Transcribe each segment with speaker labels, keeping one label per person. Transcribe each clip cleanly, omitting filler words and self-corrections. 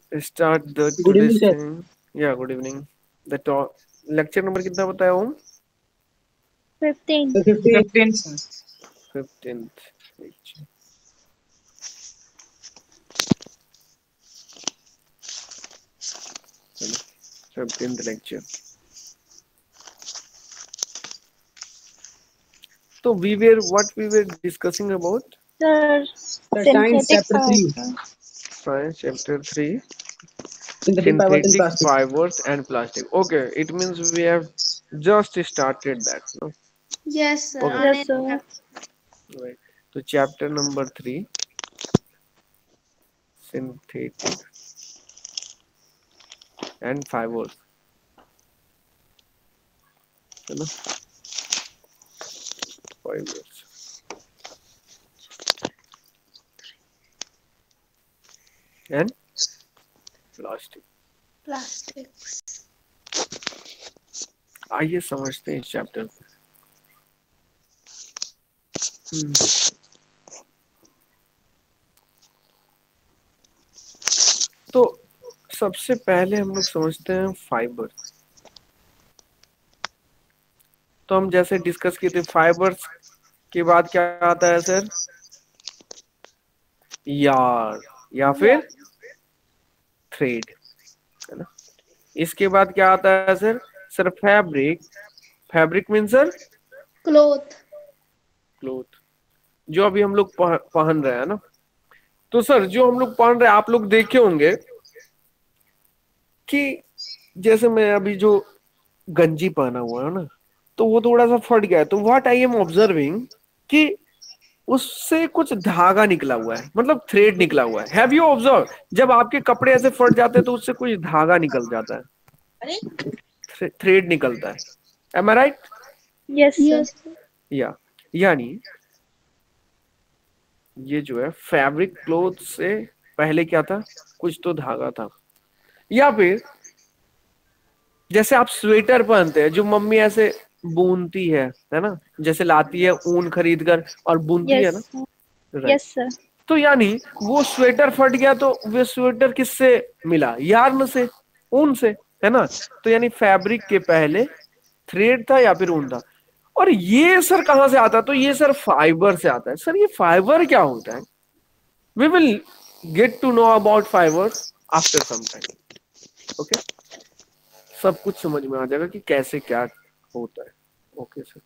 Speaker 1: start the
Speaker 2: Good evening,
Speaker 1: today's
Speaker 2: sir.
Speaker 1: thing. Yeah, good evening. The lecture number कितना बताया हूँ?
Speaker 3: 15.
Speaker 2: 15.
Speaker 4: 15, sir.
Speaker 1: 15th. चलो 15th lecture. So we were discussing about
Speaker 3: Sir,
Speaker 2: Science
Speaker 3: synthetic
Speaker 2: chapter 3.
Speaker 3: fiber.
Speaker 1: science chapter 3,
Speaker 2: Synthetic fibers and
Speaker 1: synthetic
Speaker 2: plastic.
Speaker 1: fibers and plastic. Okay, it means we have just started that. No?
Speaker 5: Yes, sir.
Speaker 1: Okay.
Speaker 3: Yes, sir.
Speaker 1: Right. So chapter number 3, synthetic and fibers. है ना? Fibers. And plastic.
Speaker 5: Plastics.
Speaker 1: आइए समझते हैं इस chapter को. तो सबसे पहले हम लोग समझते हैं फाइबर. तो हम जैसे डिस्कस किए थे फाइबर्स के बाद क्या आता है सर? यार या फिर थ्रेड, है ना? इसके बाद क्या आता है sir? Sir fabric. Fabric mean sir
Speaker 5: Cloth.
Speaker 1: Cloth, जो अभी हम लोग पहन रहे हैं ना. तो सर जो हम लोग पहन रहे हैं, आप लोग देखे होंगे कि जैसे मैं अभी जो गंजी पहना हुआ है ना, तो वो थोड़ा सा फट गया है. तो व्हाट आई एम ऑब्जर्विंग कि उससे कुछ धागा निकला हुआ है, मतलब थ्रेड निकला हुआ है. Have you observe? जब आपके कपड़े ऐसे फट जाते हैं तो उससे कुछ धागा निकल जाता है, थ्रेड निकलता है. Am I right?
Speaker 3: Yes, sir.
Speaker 5: Yes.
Speaker 1: यानी ये जो है फैब्रिक क्लोथ से पहले क्या था? कुछ तो धागा था. या फिर जैसे आप स्वेटर पहनते हैं, जो मम्मी ऐसे बुनती है ना, जैसे लाती है ऊन खरीद कर और बुनती है
Speaker 3: Yes,
Speaker 1: ना.
Speaker 3: sir.
Speaker 1: राइट.
Speaker 3: Yes, sir.
Speaker 1: तो यानी वो स्वेटर फट गया तो वो स्वेटर किससे मिला? यार्न से, ऊन से, है ना. तो यानी फैब्रिक के पहले थ्रेड था या फिर ऊन था. और ये सर कहां से आता है? तो ये सर फाइबर से आता है. सर ये फाइबर क्या होता है? We will get to know about fibre after some time. Okay, सब कुछ समझ में आ जाएगा कि कैसे क्या होता है. Okay sir.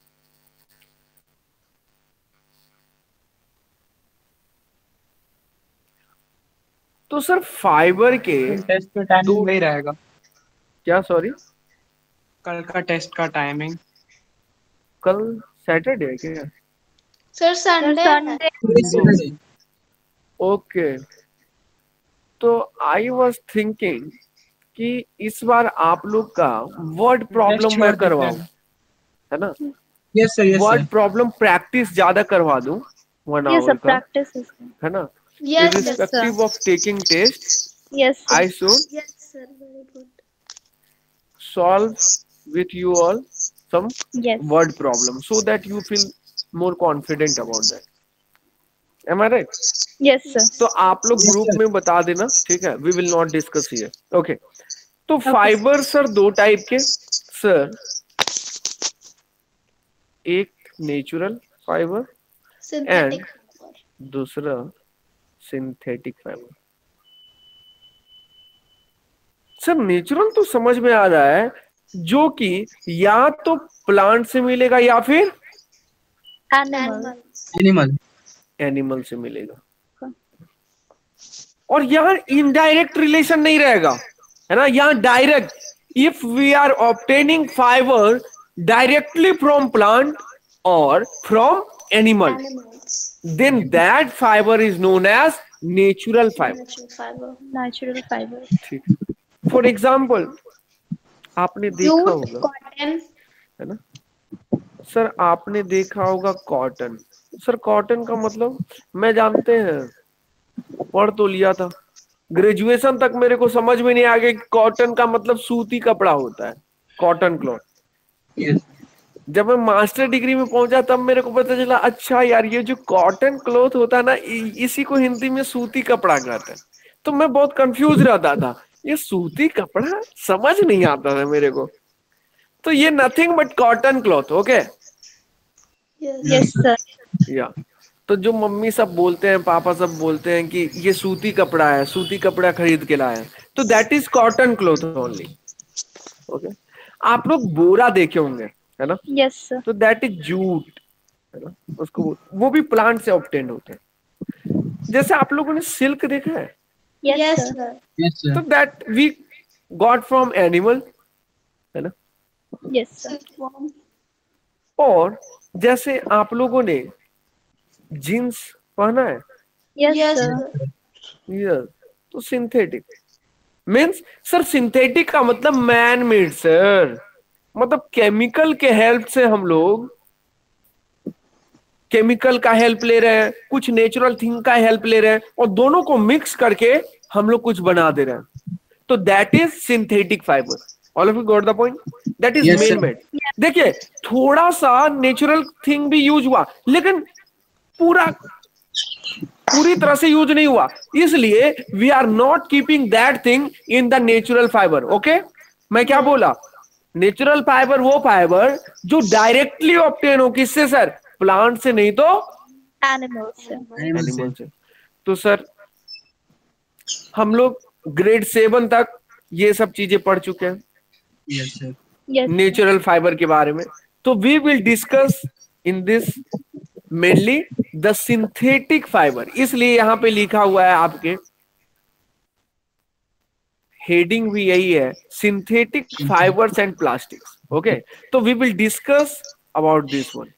Speaker 1: तो सर फाइबर के
Speaker 4: टेस्ट का टाइमिंग वही रहेगा.
Speaker 1: क्या? सॉरी,
Speaker 4: कल का टेस्ट का टाइमिंग
Speaker 1: कल सैटरडे है क्या?
Speaker 5: Sir,
Speaker 3: Sir,
Speaker 5: Sunday.
Speaker 3: Sunday.
Speaker 1: Okay. तो आई वाज थिंकिंग कि इस बार आप लोग का वर्ड प्रॉब्लम मैं करवाऊं, है ना?
Speaker 4: Yes sir. Yes
Speaker 1: word
Speaker 4: sir.
Speaker 1: Problem practice ज्यादा करवा दूं 1
Speaker 3: Yes, sir.
Speaker 1: आवर का,
Speaker 3: Practice is.
Speaker 1: है ना?
Speaker 5: Yes, sir.
Speaker 1: Irrespective of taking test,
Speaker 3: Yes, sir.
Speaker 1: I should
Speaker 5: Yes, sir. Very good.
Speaker 1: solve with you all some
Speaker 3: Yes.
Speaker 1: word problem so that you feel more confident about that. Am I right?
Speaker 3: Yes, sir.
Speaker 1: तो आप लोग group में बता देना, ठीक है? We will not discuss here. Okay. तो fibre sir दो टाइप के सर. एक नेचुरल फाइबर
Speaker 5: Synthetic.
Speaker 1: दूसरा सिंथेटिक फाइबर. सर नेचुरल तो समझ में आ रहा है, जो कि या तो प्लांट से मिलेगा या फिर
Speaker 3: Animal.
Speaker 4: एनिमल.
Speaker 1: एनिमल से मिलेगा. और यहाँ इनडायरेक्ट रिलेशन नहीं रहेगा, है ना? यहाँ direct. If we are obtaining fibre directly from plant और from animal,
Speaker 5: Animals.
Speaker 1: then that fiber is known as natural fiber.
Speaker 5: Natural fiber.
Speaker 3: Natural fiber.
Speaker 1: ठीक. फॉर एग्जाम्पल आपने देखा
Speaker 5: Jute,
Speaker 1: होगा,
Speaker 5: cotton.
Speaker 1: है ना सर, आपने देखा होगा कॉटन. सर कॉटन का मतलब मैं जानते हैं, पढ़ तो लिया था. ग्रेजुएशन तक मेरे को समझ में नहीं आ गया कि कॉटन का मतलब सूती कपड़ा होता है, कॉटन क्लॉथ.
Speaker 4: यस.
Speaker 1: जब मैं मास्टर डिग्री में पहुंचा तब मेरे को पता चला, अच्छा यार ये जो कॉटन क्लॉथ होता है ना, इसी को हिंदी में सूती कपड़ा कहते हैं. तो मैं बहुत कंफ्यूज रहता था, ये सूती कपड़ा समझ नहीं आता था मेरे को। तो ये nothing but cotton cloth, okay.
Speaker 5: Yes.
Speaker 3: Yes, sir.
Speaker 1: या तो जो मम्मी सब बोलते हैं, पापा सब बोलते हैं कि ये सूती कपड़ा है, सूती कपड़ा खरीद के लाए हैं, तो that is cotton cloth only, okay. आप लोग बोरा देखे होंगे, है ना,
Speaker 3: Yes, sir.
Speaker 1: तो दैट इज जूट, है ना, उसको वो भी प्लांट से ऑब्टेन होते हैं। जैसे आप लोगों ने सिल्क देखा है,
Speaker 3: Yes,
Speaker 5: Yes,
Speaker 3: sir.
Speaker 5: sir.
Speaker 4: Yes, sir.
Speaker 1: तो that we got from animal, है ना।
Speaker 3: Yes, sir.
Speaker 5: Silkworm.
Speaker 1: और जैसे आप लोगों ने जीन्स पहना है,
Speaker 3: Yes,
Speaker 5: Yes,
Speaker 3: sir.
Speaker 5: sir.
Speaker 1: Yes, तो सिंथेटिक मीन्स सर, सिंथेटिक का मतलब मैन मेड सर, मतलब केमिकल के हेल्प से हम लोग केमिकल का हेल्प ले रहे हैं, कुछ नेचुरल थिंग का हेल्प ले रहे हैं, और दोनों को मिक्स करके हम लोग कुछ बना दे रहे हैं, तो that is synthetic fibre. All of you got the point, that is
Speaker 4: Yes,
Speaker 1: man
Speaker 4: sir.
Speaker 1: Made. देखिए, थोड़ा सा नेचुरल थिंग भी यूज हुआ, लेकिन पूरी तरह से यूज नहीं हुआ, इसलिए we are not keeping that thing in the natural fibre, okay. मैं क्या बोला, नेचुरल फाइबर वो फाइबर जो डायरेक्टली ऑब्टेन हो, किससे सर, प्लांट से नहीं तो
Speaker 3: Animals, sir.
Speaker 4: Animal
Speaker 1: एनिमल से। तो सर हम लोग ग्रेड 7 तक ये सब चीजें पढ़ चुके हैं
Speaker 4: Yes, sir.
Speaker 3: Yes, sir.
Speaker 1: Natural fibre के बारे में। तो we will discuss in this mainly the synthetic fibre, इसलिए यहां पे लिखा हुआ है आपके, हेडिंग भी यही है, synthetic fibres and plastics, okay. तो we will discuss about this one.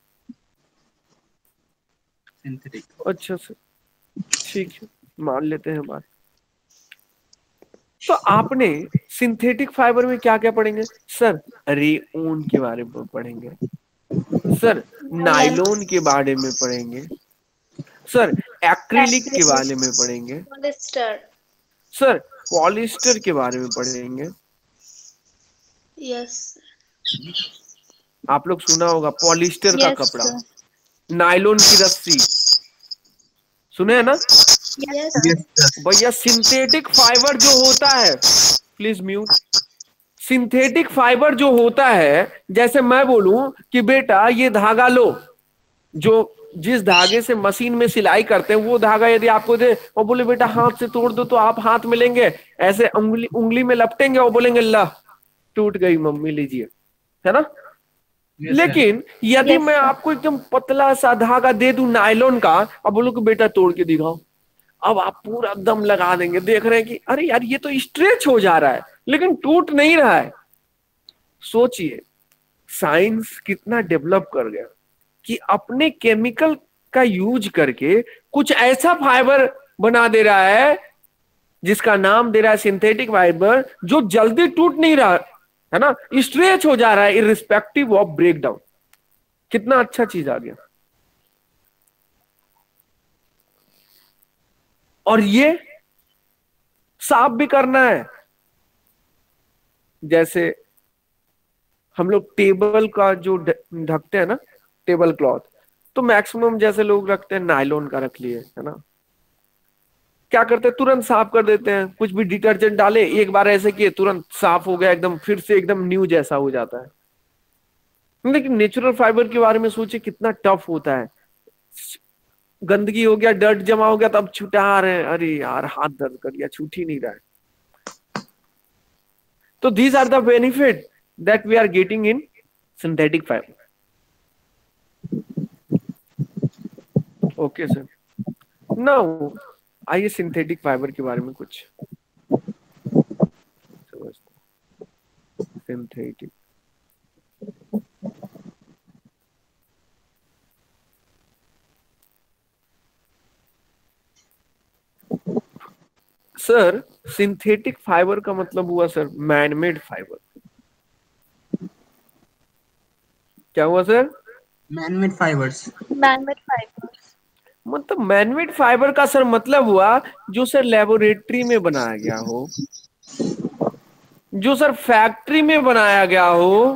Speaker 4: Synthetic.
Speaker 1: अच्छा सर, ठीक है, मान लेते हैं बात। तो आपने सिंथेटिक फाइबर में क्या क्या पढ़ेंगे सर, रेयन के बारे में पढ़ेंगे सर, नायलॉन के बारे में पढ़ेंगे सर, एक्रिलिक के बारे में पढ़ेंगे
Speaker 5: Polyester.
Speaker 1: सर, पॉलिस्टर के बारे में पढ़ेंगे।
Speaker 5: Yes.
Speaker 1: आप लोग सुना होगा पॉलिस्टर का
Speaker 3: Yes,
Speaker 1: कपड़ा,
Speaker 3: sir.
Speaker 1: नायलॉन की रस्सी, सुने है ना
Speaker 5: Yes.
Speaker 4: Yes, sir.
Speaker 1: भैया। सिंथेटिक फाइबर जो होता है, प्लीज म्यूट, सिंथेटिक फाइबर जो होता है, जैसे मैं बोलूं कि बेटा ये धागा लो, जो जिस धागे से मशीन में सिलाई करते हैं, वो धागा यदि आपको दे और बोले बेटा हाथ से तोड़ दो, तो आप हाथ में लेंगे, ऐसे उंगली उंगली में लपटेंगे और बोलेंगे ला टूट गई मम्मी, लीजिए, है ना।
Speaker 4: Yes, sir.
Speaker 1: लेकिन यदि
Speaker 3: Yes,
Speaker 1: मैं
Speaker 3: sir.
Speaker 1: आपको एकदम पतला सा धागा दे दूं नायलॉन का, और बोलूं कि बेटा तोड़ के दिखाओ, अब आप पूरा दम लगा देंगे, देख रहे हैं कि अरे यार ये तो स्ट्रेच हो जा रहा है, लेकिन टूट नहीं रहा है। सोचिए साइंस कितना डेवलप कर गया कि अपने केमिकल का यूज करके कुछ ऐसा फाइबर बना दे रहा है जिसका नाम दे रहा है सिंथेटिक फाइबर, जो जल्दी टूट नहीं रहा है ना, स्ट्रेच हो जा रहा है इररिस्पेक्टिव ऑफ ब्रेकडाउन। कितना अच्छा चीज आ गया। और ये साफ भी करना है, जैसे हम लोग टेबल का जो ढकते हैं ना, टेबल क्लॉथ, तो मैक्सिमम जैसे लोग रखते हैं नायलॉन का रख लिए, है ना, क्या करते हैं तुरंत साफ कर देते हैं, कुछ भी डिटर्जेंट डाले एक बार ऐसे किए तुरंत साफ हो गया, एकदम फिर से एकदम न्यू जैसा हो जाता है। लेकिन नेचुरल फाइबर के बारे में सोचिए कितना टफ होता है, गंदगी हो गया, डर्ट जमा हो गया, तब छुटा रहे हैं, अरे यार हाथ दर्द कर गया, छूट ही नहीं रहा है। तो these are the benefit that we are getting in synthetic fiber. Okay sir. Now आइए सिंथेटिक फाइबर के बारे में कुछ सिंथेटिक। सर सिंथेटिक फाइबर का मतलब हुआ सर मैनमेड फाइबर। क्या हुआ sir?
Speaker 4: Man-made fibers.
Speaker 3: Man-made fibers.
Speaker 1: मतलब मैनमेड फाइबर का सर मतलब हुआ जो सर लेबोरेटरी में बनाया गया हो, जो सर फैक्ट्री में बनाया गया हो,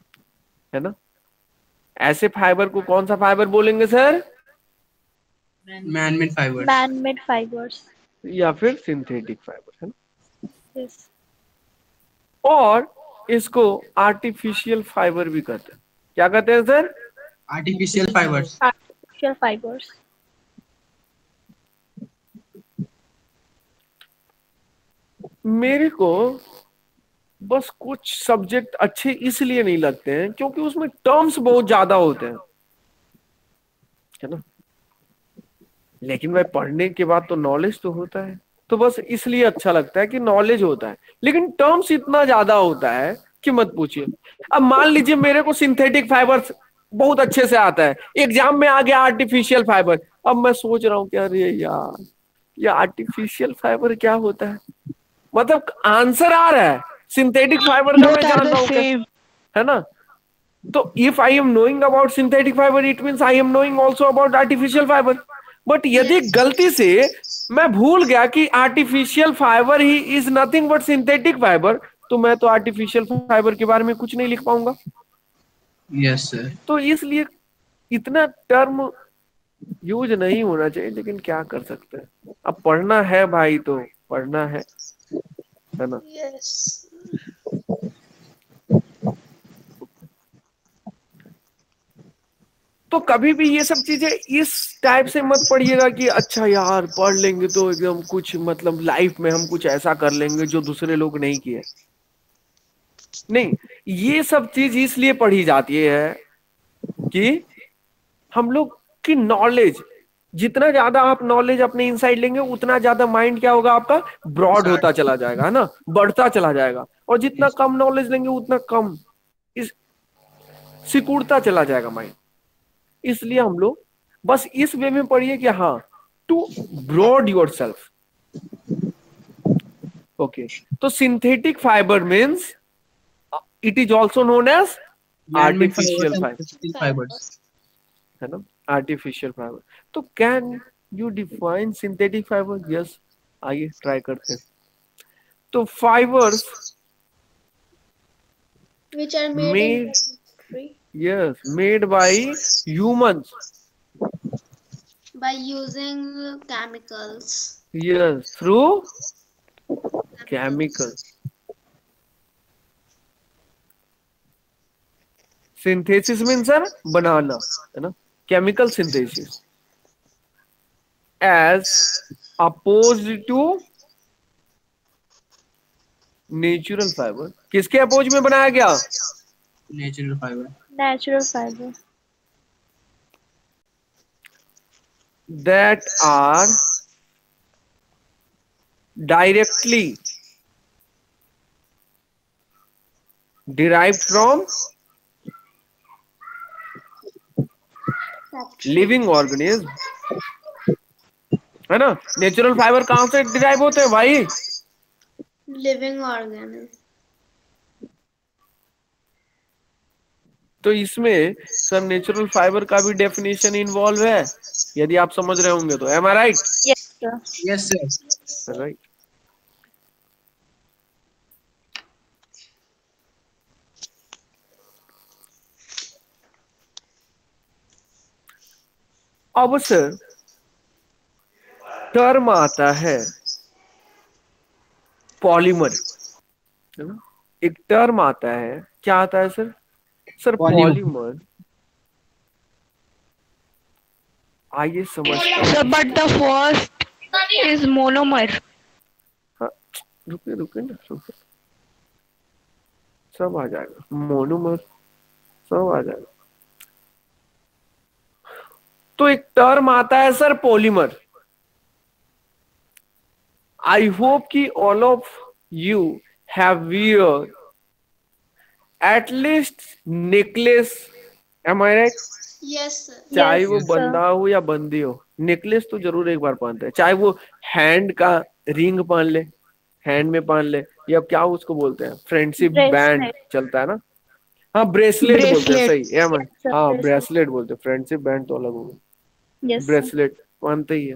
Speaker 1: है ना। ऐसे फाइबर को कौन सा फाइबर बोलेंगे sir?
Speaker 4: Man-made fibers.
Speaker 3: Man-made fibers.
Speaker 1: या फिर सिंथेटिक फाइबर, है ना।
Speaker 3: Yes.
Speaker 1: और इसको आर्टिफिशियल फाइबर भी कहते हैं। क्या कहते हैं sir?
Speaker 4: Artificial fibers.
Speaker 3: Artificial fibers.
Speaker 1: मेरे को बस कुछ सब्जेक्ट अच्छे इसलिए नहीं लगते हैं क्योंकि उसमें टर्म्स बहुत ज्यादा होते हैं, है ना। लेकिन भाई पढ़ने के बाद तो नॉलेज तो होता है, तो बस इसलिए अच्छा लगता है कि नॉलेज होता है, लेकिन टर्म्स इतना ज्यादा होता है कि मत पूछिए। अब मान लीजिए मेरे को सिंथेटिक फाइबर बहुत अच्छे से आता है, एग्जाम में आ गया आर्टिफिशियल फाइबर, अब मैं सोच रहा हूँ कि अरे यार ये आर्टिफिशियल फाइबर क्या होता है, मतलब आंसर आ रहा है सिंथेटिक फाइबर का, मैं जान रहा हूँ क्या, है ना। तो if I am knowing about synthetic fibre it means I am knowing also about artificial fibre. But यदि गलती से मैं भूल गया कि आर्टिफिशियल फाइबर ही is nothing but synthetic fibre, तो मैं तो आर्टिफिशियल फाइबर के बारे में कुछ नहीं लिख पाऊंगा।
Speaker 4: Yes, sir.
Speaker 1: तो इसलिए इतना टर्म यूज नहीं होना चाहिए, लेकिन क्या कर सकते हैं, अब पढ़ना है भाई तो पढ़ना है ना।
Speaker 5: Yes.
Speaker 1: तो कभी भी ये सब चीजें इस टाइप से मत पढ़िएगा कि अच्छा यार पढ़ लेंगे तो एकदम कुछ मतलब लाइफ में हम कुछ ऐसा कर लेंगे जो दूसरे लोग नहीं किए। नहीं, ये सब चीज इसलिए पढ़ी जाती है कि हम लोग की नॉलेज, जितना ज्यादा आप नॉलेज अपने इनसाइड लेंगे उतना ज्यादा माइंड क्या होगा आपका, ब्रॉड होता चला जाएगा, है ना, बढ़ता चला जाएगा। और जितना कम नॉलेज लेंगे उतना कम इस सिकुड़ता चला जाएगा माइंड। इसलिए हम लोग बस इस वे में पढ़िए कि हाँ to broad yourself. Okay, तो synthetic fibre means it is also known as
Speaker 4: Man-made
Speaker 1: artificial
Speaker 4: fibers and
Speaker 1: fibre,
Speaker 4: synthetic fibers.
Speaker 1: है ना, आर्टिफिशियल फाइबर। तो can you define synthetic fibre? Yes, आइए ट्राई करते हैं। तो fibres
Speaker 5: Which are made in
Speaker 1: made,
Speaker 5: factory
Speaker 1: yes, made by humans,
Speaker 5: by using chemicals.
Speaker 1: yes, through chemicals. Synthesis mean sir बनाना, है ना, chemical synthesis as oppose to natural fibre. किसके oppose में बनाया गया?
Speaker 4: Natural fiber.
Speaker 3: Natural fiber.
Speaker 1: That are directly derived from
Speaker 5: Factory.
Speaker 1: Living organism, है ना। Natural fibre कहां से डिराइव होते हैं भाई?
Speaker 5: Living organism.
Speaker 1: तो इसमें सर नेचुरल फाइबर का भी डेफिनेशन इन्वॉल्व है, यदि आप समझ रहे होंगे तो। Am I right?
Speaker 3: Yes, sir.
Speaker 4: Yes, sir.
Speaker 1: Right. अब सर टर्म आता है पॉलीमर, है ना। एक टर्म आता है, क्या आता है सर? Sir
Speaker 4: Polymer.
Speaker 1: पॉलीमर। आइए समझते हैं।
Speaker 6: So, but the first is monomer.
Speaker 1: रुके रुके ना, रुके, सब आ जाएगा, मोनोमर सब आ जाएगा। तो एक टर्म आता है सर पॉलीमर। आई होप कि all of you have wear at least necklace, am I right?
Speaker 5: Yes, sir.
Speaker 1: चाहे
Speaker 3: Yes,
Speaker 1: वो
Speaker 3: sir.
Speaker 1: बंदा हो या बंदी हो, नेकलेस तो जरूर एक बार पहनते हैं, चाहे वो हैंड का रिंग पहन ले, हैंड में पहन ले, या क्या उसको बोलते हैं, फ्रेंडशिप बैंड
Speaker 3: Bracelet.
Speaker 1: चलता है ना, हाँ ब्रेसलेट बोलते हैं,
Speaker 6: Bracelet.
Speaker 1: सही है,
Speaker 3: Yes, sir,
Speaker 1: हाँ
Speaker 3: bracelet.
Speaker 1: ब्रेसलेट बोलते हैं, फ्रेंडशिप बैंड तो अलग होगा,
Speaker 3: Yes, sir.
Speaker 1: ब्रेसलेट पहनते ही है।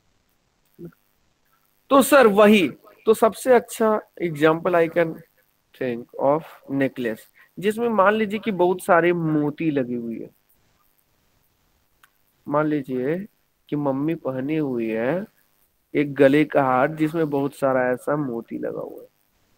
Speaker 1: तो सर वही, तो सबसे अच्छा example I can think of necklace, जिसमें मान लीजिए कि बहुत सारे मोती लगी हुई है। मान लीजिए कि मम्मी पहनी हुई है एक गले का हार जिसमें बहुत सारा ऐसा मोती लगा हुआ है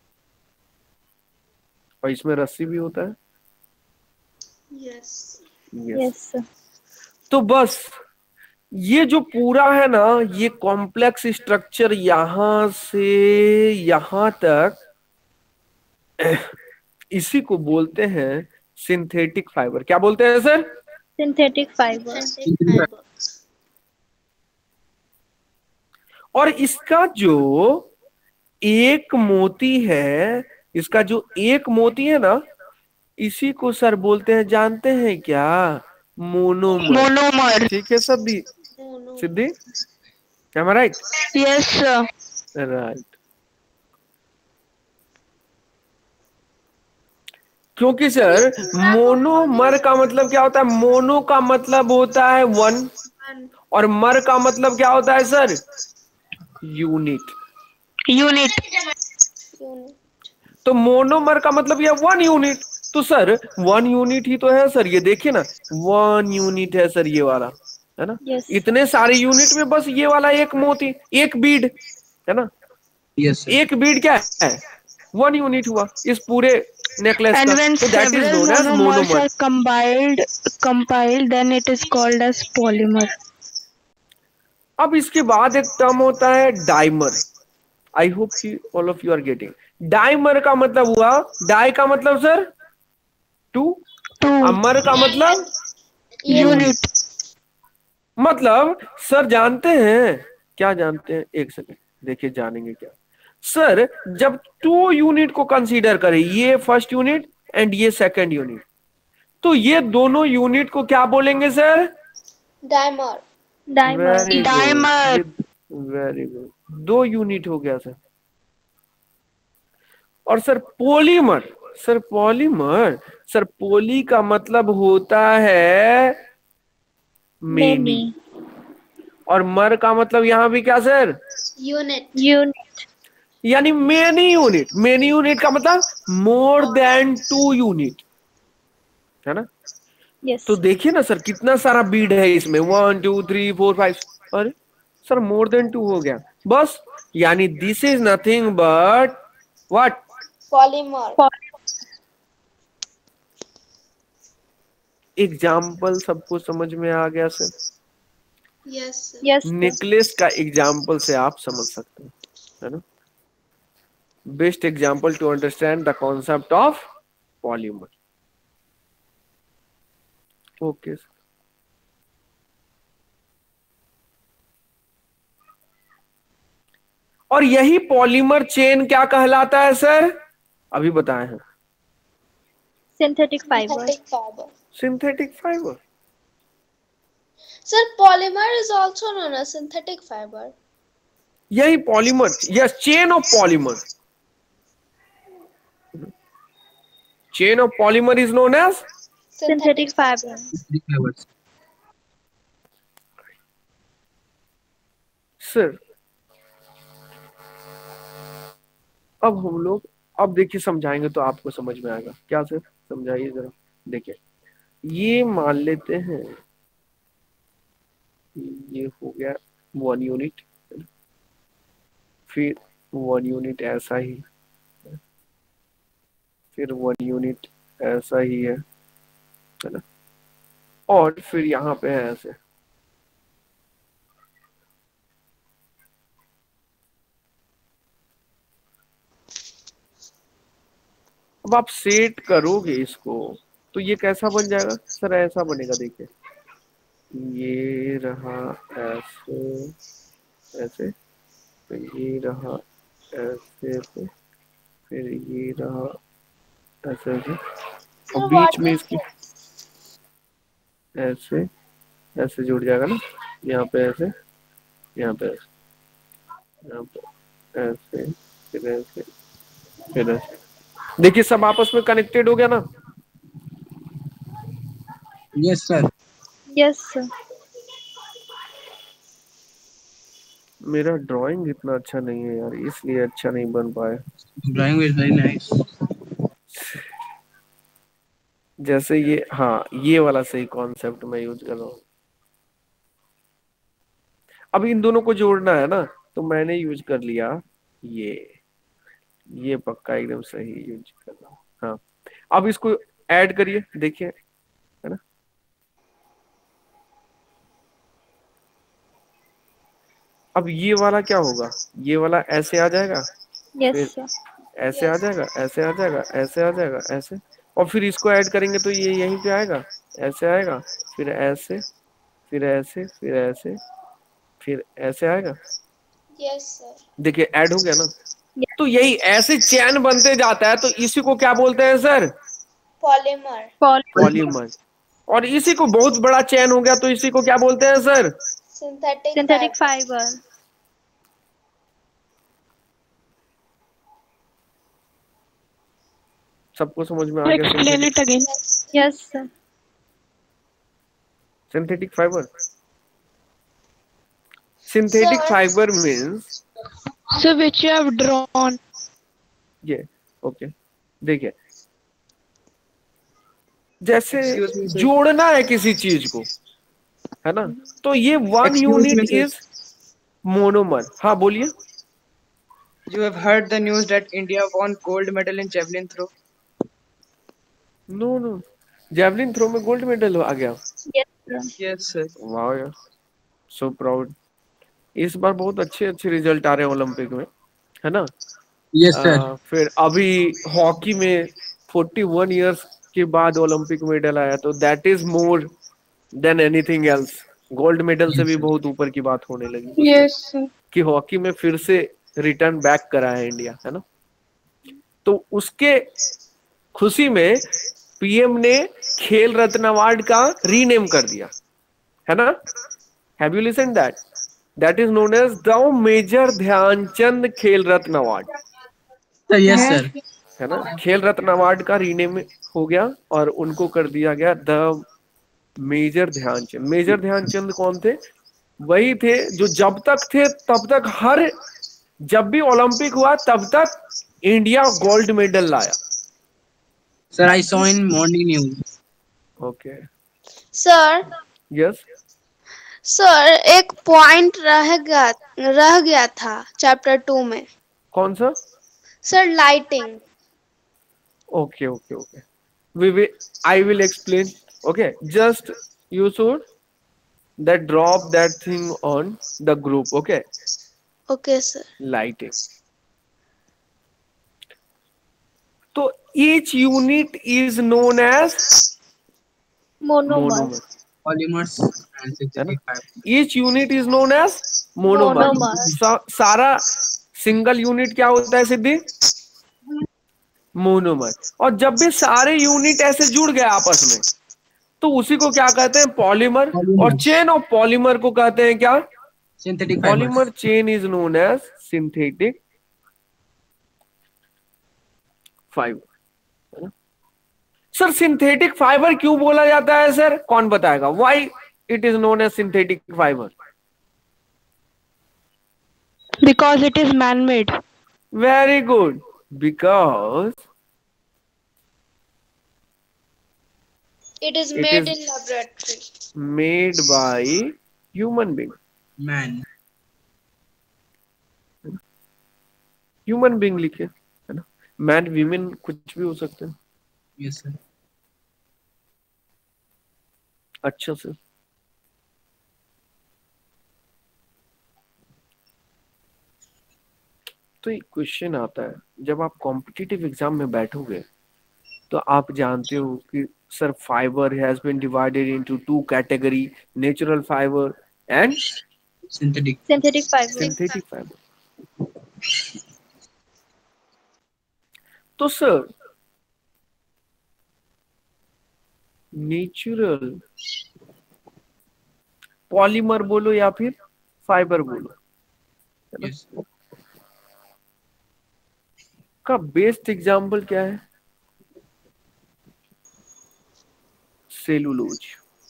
Speaker 1: और इसमें रस्सी भी होता है।
Speaker 5: Yes.
Speaker 3: Yes, sir.
Speaker 1: तो बस ये जो पूरा है ना, ये कॉम्प्लेक्स स्ट्रक्चर यहां से यहां तक, इसी को बोलते हैं सिंथेटिक फाइबर। क्या बोलते हैं sir?
Speaker 3: Synthetic fiber.
Speaker 5: Synthetic fiber.
Speaker 1: और इसका जो एक मोती है, इसका जो एक मोती है ना, इसी को सर बोलते हैं, जानते हैं क्या? मोनोमर।
Speaker 6: Monomer.
Speaker 1: ठीक है सभी
Speaker 5: Mono.
Speaker 1: Siddhi, am I right?
Speaker 6: Yes, sir.
Speaker 1: Right. क्योंकि सर मोनोमर का मतलब क्या होता है? मोनो का मतलब होता है वन,
Speaker 5: One.
Speaker 1: और मर का मतलब क्या होता है सर? यूनिट।
Speaker 6: Unit.
Speaker 5: Unit.
Speaker 1: तो मोनोमर का मतलब यह वन यूनिट। तो सर वन यूनिट ही तो है सर, ये देखिए ना, वन यूनिट है सर ये वाला, है ना?
Speaker 3: Yes.
Speaker 1: इतने सारे यूनिट में बस ये वाला एक मोती, एक बीड, है ना?
Speaker 4: Yes, sir.
Speaker 1: एक बीड क्या है? वन यूनिट हुआ इस पूरे नेकलेस
Speaker 6: And
Speaker 1: का।
Speaker 6: when
Speaker 1: तो that is
Speaker 6: several
Speaker 1: known as
Speaker 6: monomers
Speaker 1: monomer.
Speaker 6: are compiled, then it is called as polymer.
Speaker 1: अब इसके बाद एक टर्म होता है डाइमर। आई होप कि all of you are getting. Dimer का मतलब हुआ, डाई का मतलब सर टू,
Speaker 6: Two.
Speaker 1: अमर का मतलब
Speaker 6: Unit.
Speaker 1: मतलब सर जानते हैं क्या? जानते हैं? एक सेकंड देखिए, जानेंगे क्या सर? जब टू यूनिट को कंसीडर करें, ये फर्स्ट यूनिट एंड ये सेकंड यूनिट, तो ये दोनों यूनिट को क्या बोलेंगे sir?
Speaker 5: Dimer.
Speaker 3: Dimer.
Speaker 6: Dimer.
Speaker 1: Very good, दो यूनिट हो गया सर। और sir polymer, sir polymer, sir poly का मतलब होता है मेनी,
Speaker 3: Many.
Speaker 1: और मर का मतलब यहां भी क्या सर?
Speaker 5: Unit.
Speaker 3: Unit.
Speaker 1: यानी मेनी यूनिट। मेनी यूनिट का मतलब मोर देन टू यूनिट, है ना?
Speaker 3: Yes.
Speaker 1: तो देखिए ना सर कितना सारा बीड है इसमें, 1 2 3 4 5। अरे सर मोर देन टू हो गया बस। यानी this is nothing but what?
Speaker 5: Polymer.
Speaker 1: Example सबको समझ में आ गया sir?
Speaker 5: Yes. Sir.
Speaker 3: Yes. Sir.
Speaker 1: Necklace का एग्जाम्पल से आप समझ सकते हैं, है ना? Best example to understand the concept of polymer. Okay sir. और यही पॉलीमर चेन क्या कहलाता है सर? अभी बताए हैं,
Speaker 3: Synthetic fiber.
Speaker 5: Synthetic fiber.
Speaker 1: Synthetic fibre.
Speaker 5: Sir, polymer is also known as synthetic fiber.
Speaker 1: यही polymer, yes, chain of polymer. Chain of polymer is known as
Speaker 3: Synthetic fiber.
Speaker 4: Synthetic fibers.
Speaker 1: Sir. अब हम लोग, अब देखिए समझाएंगे तो आपको समझ में आएगा। क्या सर? समझाइए जरा। देखिए ये मान लेते हैं ये हो गया वन यूनिट, फिर वन यूनिट ऐसा ही, फिर वन यूनिट ऐसा ही है ना? और फिर यहाँ पे है ऐसे। अब आप सेट करोगे इसको तो ये कैसा बन जाएगा सर? ऐसा बनेगा, देखिए ये रहा ऐसे, ऐसे, फिर ये रहा ऐसे से, फिर ये रहा ऐसे से,
Speaker 5: So
Speaker 1: और बीच
Speaker 5: what
Speaker 1: में
Speaker 5: is
Speaker 1: इसकी
Speaker 5: this?
Speaker 1: ऐसे, ऐसे जुड़ जाएगा ना, यहाँ पे ऐसे, यहाँ पे ऐसे, यहाँ पे ऐसे, फिर ऐसे, फिर ऐसे। देखिए सब आपस में कनेक्टेड हो गया ना?
Speaker 4: Yes, sir.
Speaker 3: Yes, sir.
Speaker 1: मेरा ड्राइंग इतना अच्छा नहीं है यार, इसलिए अच्छा नहीं बन पाया।
Speaker 4: Drawing is very nice.
Speaker 1: जैसे ये, हाँ ये वाला सही कॉन्सेप्ट मैं यूज कर रहा हूँ। अब इन दोनों को जोड़ना है ना, तो मैंने यूज कर लिया ये पक्का एकदम सही यूज कर रहा हूँ। हाँ, अब इसको ऐड करिए, देखिए, है ना। अब ये वाला क्या होगा, ये वाला ऐसे आ जाएगा,
Speaker 3: Yes,
Speaker 1: फिर
Speaker 3: sir.
Speaker 1: ऐसे आ जाएगा, ऐसे आ जाएगा, ऐसे आ जाएगा, ऐसे, और फिर इसको ऐड करेंगे तो ये यहीं पे आएगा, ऐसे आएगा, फिर ऐसे, फिर ऐसे, फिर ऐसे, फिर ऐसे आएगा।
Speaker 5: Yes, sir.
Speaker 1: देखिए ऐड हो गया ना।
Speaker 3: Yes.
Speaker 1: तो यही ऐसे चैन बनते जाता है, तो इसी को क्या बोलते हैं सर,
Speaker 5: Polymer.
Speaker 1: पॉलीमर। और इसी को बहुत बड़ा चैन हो गया तो इसी को क्या बोलते हैं sir,
Speaker 5: Synthetic
Speaker 3: Synthetic
Speaker 5: fiber.
Speaker 3: fiber.
Speaker 1: सबको समझ में आ गया?
Speaker 6: Explain it again.
Speaker 3: Yes, sir.
Speaker 1: Synthetic fibre, synthetic
Speaker 5: Sir.
Speaker 1: Fibre means
Speaker 6: So which you have drawn.
Speaker 1: ये, ओके, देखिए, जैसे
Speaker 2: Excuse me, sir.
Speaker 1: जोड़ना है किसी चीज को, है ना, तो ये one
Speaker 2: Excuse
Speaker 1: unit
Speaker 2: me, sir.
Speaker 1: Is monomer. हाँ बोलिए।
Speaker 2: You have heard the news that India won gold medal in javelin throw.
Speaker 1: No no, javelin throw में गोल्ड मेडल आ गया।
Speaker 3: Yes, sir.
Speaker 2: Yes, sir.
Speaker 1: वाह यार, सो प्राउड। इस बार बहुत अच्छे अच्छे रिजल्ट आ रहे हैं ओलंपिक में, है ना।
Speaker 4: Yes, sir.
Speaker 1: फिर अभी हॉकी में 41 इयर्स के बाद ओलंपिक मेडल आया, तो that is more than anything else. Gold medal से भी बहुत ऊपर की बात होने लगी
Speaker 6: Yes, sir.
Speaker 1: कि हॉकी में फिर से रिटर्न बैक करा है इंडिया, है ना। तो उसके खुशी में पीएम ने खेल रत्न अवार्ड का रीनेम कर दिया, है ना। Have you listen that, that is known as the Major Dhyan Chand Khel Ratna award,
Speaker 4: Sir, yes, sir.
Speaker 1: है ना। खेल रत्न अवार्ड का रीनेम हो गया और उनको कर दिया गया the Major Dhyan Chand. Major Dhyan Chand कौन थे, वही थे जो जब तक थे तब तक जब भी ओलंपिक हुआ तब तक इंडिया गोल्ड मेडल लाया।
Speaker 4: Sir, I saw in morning news.
Speaker 1: Okay,
Speaker 5: Sir.
Speaker 1: Yes,
Speaker 5: sir एक पॉइंट रह गया था चैप्टर 2 में।
Speaker 1: कौन सा?
Speaker 5: Sir lighting.
Speaker 1: Okay, okay, okay. I will explain. Okay, just you should that drop that thing on the group. Okay,
Speaker 5: okay sir.
Speaker 1: lighting. So each unit is known as
Speaker 3: Monomer.
Speaker 1: monomer.
Speaker 4: Polymers and synthetic fiber.
Speaker 1: Each unit is known as monomer.
Speaker 3: Monomer.
Speaker 1: सारा single unit क्या होता है सिद्धि? Monomer. और जब भी सारे unit ऐसे जुड़ गए आपस में तो उसी को क्या कहते हैं? पॉलीमर। और चेन ऑफ पॉलीमर को कहते हैं क्या?
Speaker 4: Synthetic
Speaker 1: polymer
Speaker 4: fibers.
Speaker 1: Chain is known as synthetic fibre. Sir synthetic fibre क्यों बोला जाता है सर? कौन बताएगा? Why it is known as synthetic fibre?
Speaker 6: Because it is man-made.
Speaker 1: Very good, because
Speaker 5: it is
Speaker 1: It
Speaker 5: made
Speaker 1: is-
Speaker 5: in laboratory.
Speaker 1: Made by human being.
Speaker 4: Man.
Speaker 1: Human being लिखे, है ना। Man women कुछ भी हो सकते हैं।
Speaker 4: Yes, sir.
Speaker 1: अच्छा sir, तो एक क्वेश्चन आता है, जब आप कॉम्पिटिटिव एग्जाम में बैठोगे तो आप जानते हो कि sir fibre has been divided into two category, natural fibre and
Speaker 4: Synthetic.
Speaker 3: Synthetic fiber.
Speaker 1: Synthetic fibre. तो सर नेचुरल पॉलीमर बोलो या फिर फाइबर बोलो,
Speaker 4: Yes.
Speaker 1: का बेस्ट एग्जाम्पल क्या है? सेलुलोज।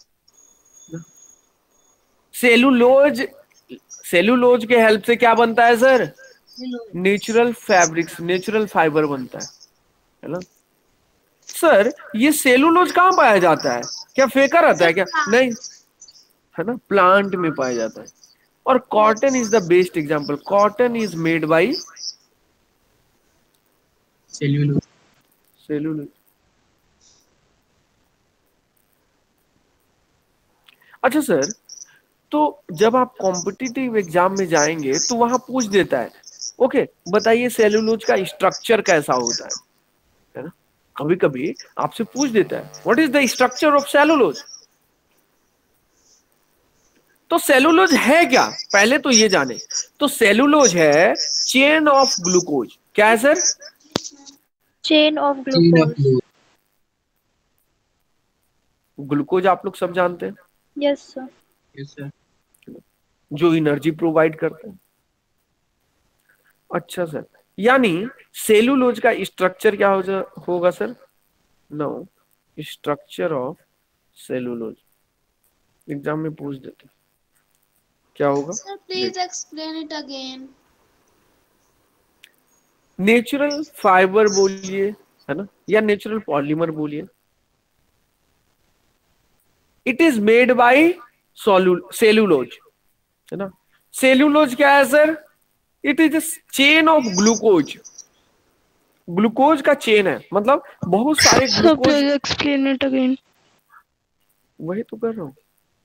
Speaker 1: सेलुलोज के हेल्प से क्या बनता है sir? Natural fabrics, natural fibre बनता है ना। सर ये सेलुलोज कहाँ पाया जाता है? क्या फेंका रहता है क्या? नहीं, है ना, प्लांट में पाया जाता है। और cotton is the best example. Cotton is made by
Speaker 4: Cellulose.
Speaker 1: Cellulose. अच्छा सर, तो जब आप कॉम्पिटिटिव एग्जाम में जाएंगे तो वहां पूछ देता है, ओके बताइए सेलुलोज का स्ट्रक्चर कैसा होता है ना. कभी कभी आपसे पूछ देता है what is the structure of cellulose. तो सेलुलोज है क्या, पहले तो ये जाने. तो सेलुलोज है चेन ऑफ ग्लूकोज. क्या है sir?
Speaker 3: Chain of
Speaker 4: Chain of
Speaker 3: glucose.
Speaker 4: glucose.
Speaker 1: Glucose आप लोग सब जानते हैं,
Speaker 3: यस सर.
Speaker 4: Yes, sir.
Speaker 1: जो एनर्जी प्रोवाइड करते हैं. अच्छा सर, यानी सेलुलोज का स्ट्रक्चर क्या होगा sir? No, structure of cellulose exam में पूछ देते, क्या होगा?
Speaker 5: Sir, please explain it again.
Speaker 1: Natural fibre बोलिए, है ना, या नेचुरल पॉलीमर बोलिए. It is made by cellulose, है ना. सेलुलोज क्या है sir? It is chain of glucose. Glucose का चेन है, मतलब बहुत सारे
Speaker 6: Sir,
Speaker 1: glucose.
Speaker 6: please explain it again.
Speaker 1: वही तो कर रहा हूं.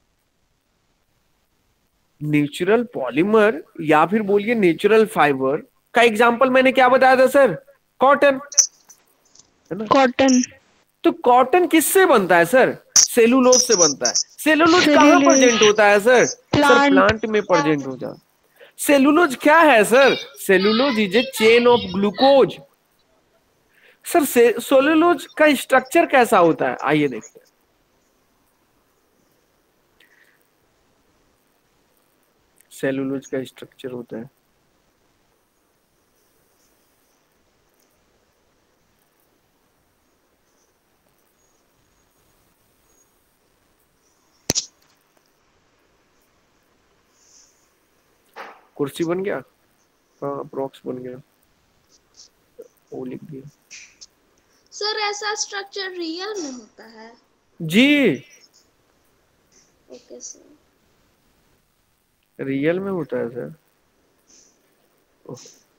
Speaker 1: नेचुरल पॉलीमर या फिर बोलिए नेचुरल फाइबर का एग्जांपल मैंने क्या बताया था सर? कॉटन, है ना.
Speaker 6: Cotton.
Speaker 1: तो कॉटन किससे बनता है सर? सेलुलोज से बनता है. सेलुलोज कहाँ
Speaker 6: Cellulose.
Speaker 1: प्रेजेंट होता है सर? Sir
Speaker 6: Plant.
Speaker 1: प्लांट में प्रेजेंट हो जाता. सेलुलोज क्या है sir? Cellulose is a chain of glucose. Sir cellulose का स्ट्रक्चर कैसा होता है, आइए देखते हैं. सेलुलोज का स्ट्रक्चर होता है, कुर्सी बन गया, हाँ अप्रोक्स बन गया, वो लिख दिया
Speaker 5: सर ऐसा स्ट्रक्चर रियल में होता है?
Speaker 1: जी.
Speaker 5: Okay sir.
Speaker 1: रियल में होता है सर. ओह.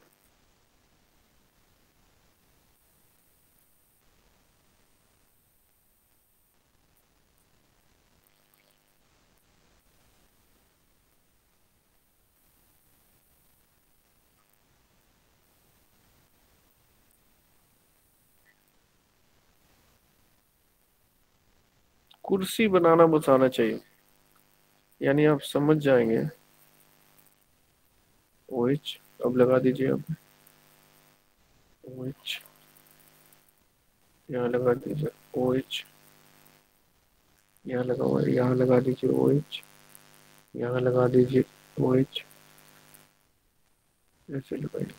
Speaker 1: कुर्सी बनाना बस आना चाहिए, यानी आप समझ जाएंगे. OH अब लगा दीजिए आप. OH यहाँ लगा दीजिए. OH यहाँ लगा हुआ है, यहाँ लगा दीजिए. OH यहाँ लगा दीजिए. OH ऐसे लगाइए.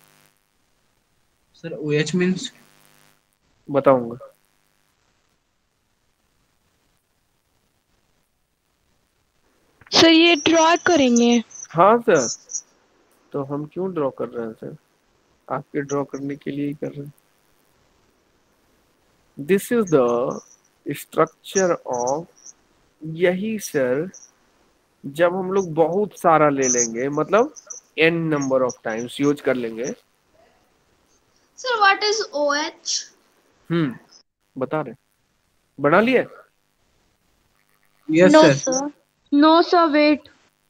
Speaker 4: Sir, OH means
Speaker 1: बताऊंगा.
Speaker 6: सर ये ड्रॉ करेंगे.
Speaker 1: हाँ सर, तो हम क्यों ड्रॉ कर रहे हैं सर? आपके ड्रॉ करने के लिए ही कर रहे हैं. This is the structure of. यही सर, जब हम लोग बहुत सारा ले लेंगे, मतलब n number of times use कर लेंगे.
Speaker 5: Sir, what is OH?
Speaker 1: बता रहे, बना लिए.
Speaker 4: yes,
Speaker 3: no
Speaker 4: sir.
Speaker 3: Sir.
Speaker 6: No sir, wait.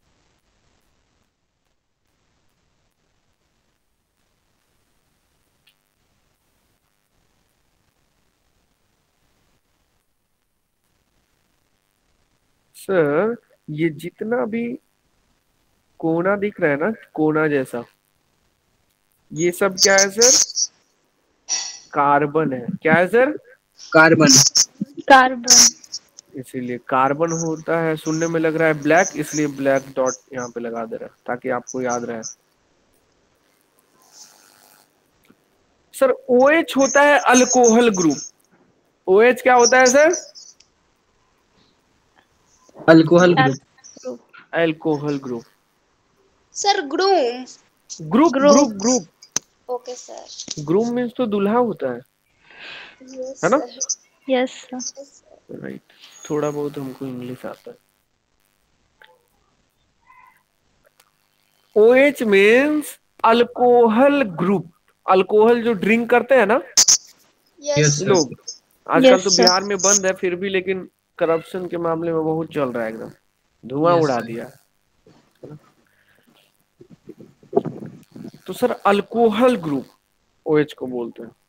Speaker 1: Sir ये जितना भी कोना दिख रहा है ना, कोना जैसा, ये सब क्या है सर? कार्बन है. क्या है सर?
Speaker 4: Carbon.
Speaker 3: कार्बन.
Speaker 1: इसीलिए कार्बन होता है. सुनने में लग रहा है ब्लैक, इसलिए ब्लैक डॉट यहाँ पे लगा दे रहा है ताकि आपको याद रहे. सर OH होता है अल्कोहल ग्रुप. OH क्या होता है sir?
Speaker 4: Alcohol group.
Speaker 1: Alcohol group.
Speaker 5: Sir, groom.
Speaker 1: Group.
Speaker 5: Okay sir.
Speaker 1: Group means तो दूल्हा होता है
Speaker 5: Yes
Speaker 1: है ना?
Speaker 5: sir.
Speaker 3: Yes sir.
Speaker 5: Yes, sir.
Speaker 1: Right. थोड़ा बहुत हमको इंग्लिश आता है. OH means alcohol group. Alcohol जो ड्रिंक करते हैं ना
Speaker 5: यस
Speaker 4: sir.
Speaker 1: लोग, आजकल
Speaker 3: Yes,
Speaker 1: तो
Speaker 3: sir.
Speaker 1: बिहार में बंद है फिर भी, लेकिन करप्शन के मामले में बहुत चल रहा है, एकदम धुआं
Speaker 4: Yes,
Speaker 1: उड़ा
Speaker 4: sir.
Speaker 1: दिया। तो सर अल्कोहल ग्रुप OH को बोलते हैं।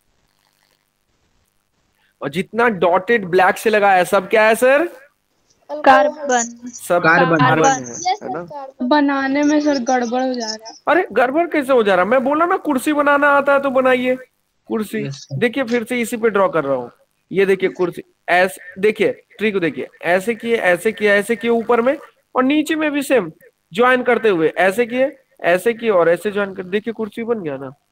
Speaker 1: और जितना डॉटेड ब्लैक से लगा है सब क्या है सर?
Speaker 3: Carbon.
Speaker 1: सब
Speaker 4: Carbon.
Speaker 1: कार्बन है,
Speaker 5: यस
Speaker 1: है ना?
Speaker 5: सर।
Speaker 6: बनाने में सर गड़बड़ हो जा रहा है।
Speaker 1: अरे गड़बड़ कैसे हो जा रहा है? मैं बोला ना कुर्सी बनाना आता है तो बनाइए कुर्सी।
Speaker 4: Yes, sir.
Speaker 1: देखिए फिर से इसी पे ड्रॉ कर रहा हूँ। ये देखिए कुर्सी, ऐसे देखिए ट्री को देखिए, ऐसे किए ऐसे किए ऐसे किए ऊपर में, और नीचे में भी सेम ज्वाइन करते हुए ऐसे किए और ऐसे ज्वाइन कर, देखिए कुर्सी बन गया ना।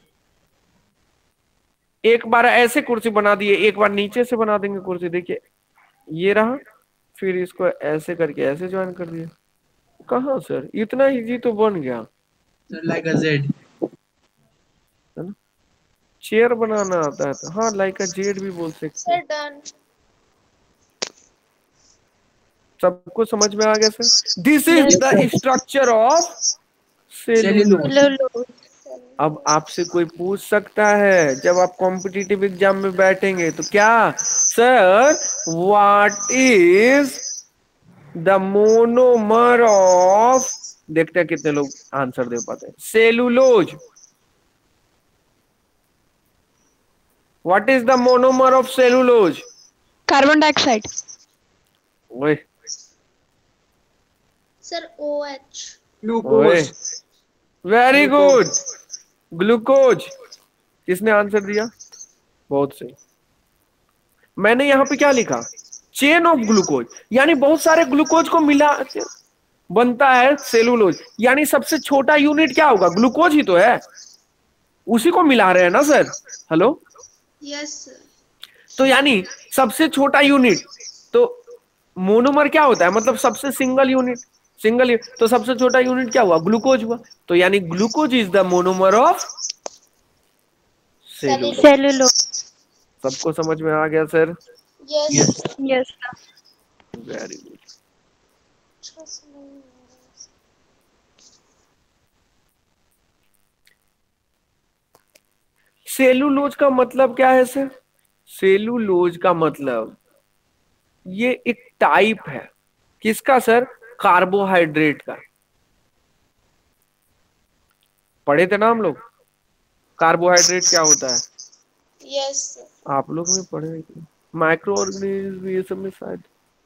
Speaker 1: एक बार ऐसे कुर्सी बना दिए, एक बार नीचे से बना देंगे कुर्सी, देखिए ये रहा, फिर इसको ऐसे करके ऐसे ज्वाइन कर दिया। कहाँ सर, इतना इजी तो बन गया,
Speaker 4: Sir, like a Z.
Speaker 1: है ना? चेयर बनाना आता है तो हाँ लाइक अ जेड भी बोल सकते
Speaker 5: सर
Speaker 1: हैं।
Speaker 5: डन।
Speaker 1: सबको समझ में आ गया sir? This is
Speaker 3: Yes,
Speaker 1: the
Speaker 3: sir.
Speaker 1: Structure of cellulose.
Speaker 3: Cellulose.
Speaker 1: अब आपसे कोई पूछ सकता है जब आप कॉम्पिटिटिव एग्जाम में बैठेंगे तो क्या sir, what is the monomer of, देखते हैं कितने लोग आंसर दे पाते हैं, cellulose. What is the monomer of cellulose?
Speaker 6: Carbon dioxide.
Speaker 1: ओए
Speaker 5: सर OH।
Speaker 1: ओए,
Speaker 4: Glucose.
Speaker 1: Very good,
Speaker 4: Glucose.
Speaker 1: Glucose. किसने आंसर दिया? बहुत सही। मैंने यहाँ पे क्या लिखा? चेन ऑफ ग्लूकोज, यानी बहुत सारे ग्लूकोज को मिला के बनता है सेलुलोज। यानी सबसे छोटा यूनिट क्या होगा? ग्लूकोज ही तो है, उसी को मिला रहे हैं ना सर। Hello,
Speaker 5: yes sir.
Speaker 1: तो यानी सबसे छोटा यूनिट, तो मोनोमर क्या होता है? मतलब सबसे सिंगल यूनिट, तो सबसे छोटा यूनिट क्या हुआ? ग्लूकोज हुआ। तो यानी glucose is the monomer of cellulose.
Speaker 3: Cellulose.
Speaker 1: सबको समझ में आ गया sir?
Speaker 5: Yes.
Speaker 3: Yes, sir.
Speaker 1: Very good. Cellulose का मतलब क्या है सर? सेलुलोज का मतलब ये एक टाइप है, किसका सर? कार्बोहाइड्रेट का। पढ़े थे ना हम लोग कार्बोहाइड्रेट क्या होता है?
Speaker 5: Yes sir.
Speaker 1: आप लोग में पढ़े, माइक्रो ऑर्गेनिज्म ये सब में शायद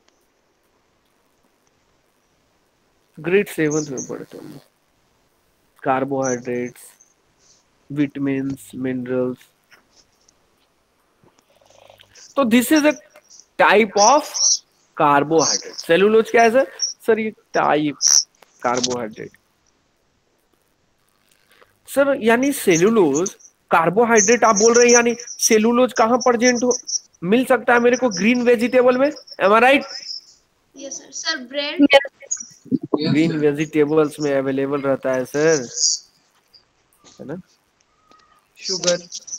Speaker 1: ग्रेड 7 में पढ़ते हैं कार्बोहाइड्रेट्स, विटामिन्स, मिनरल्स। तो this is a type of carbohydrate. Cellulose क्या है सर? सर ये टाइप कार्बोहाइड्रेट सर। यानी सेलुलोज कार्बोहाइड्रेट आप बोल रहे हैं, यानी सेलुलोज कहां प्रेजेंट हो मिल सकता है मेरे को? ग्रीन वेजिटेबल में, am I right?
Speaker 5: Yes sir. Sir bread.
Speaker 4: Yes,
Speaker 1: green
Speaker 4: sir.
Speaker 1: Vegetables में अवेलेबल रहता है सर, है ना?
Speaker 2: Sugar.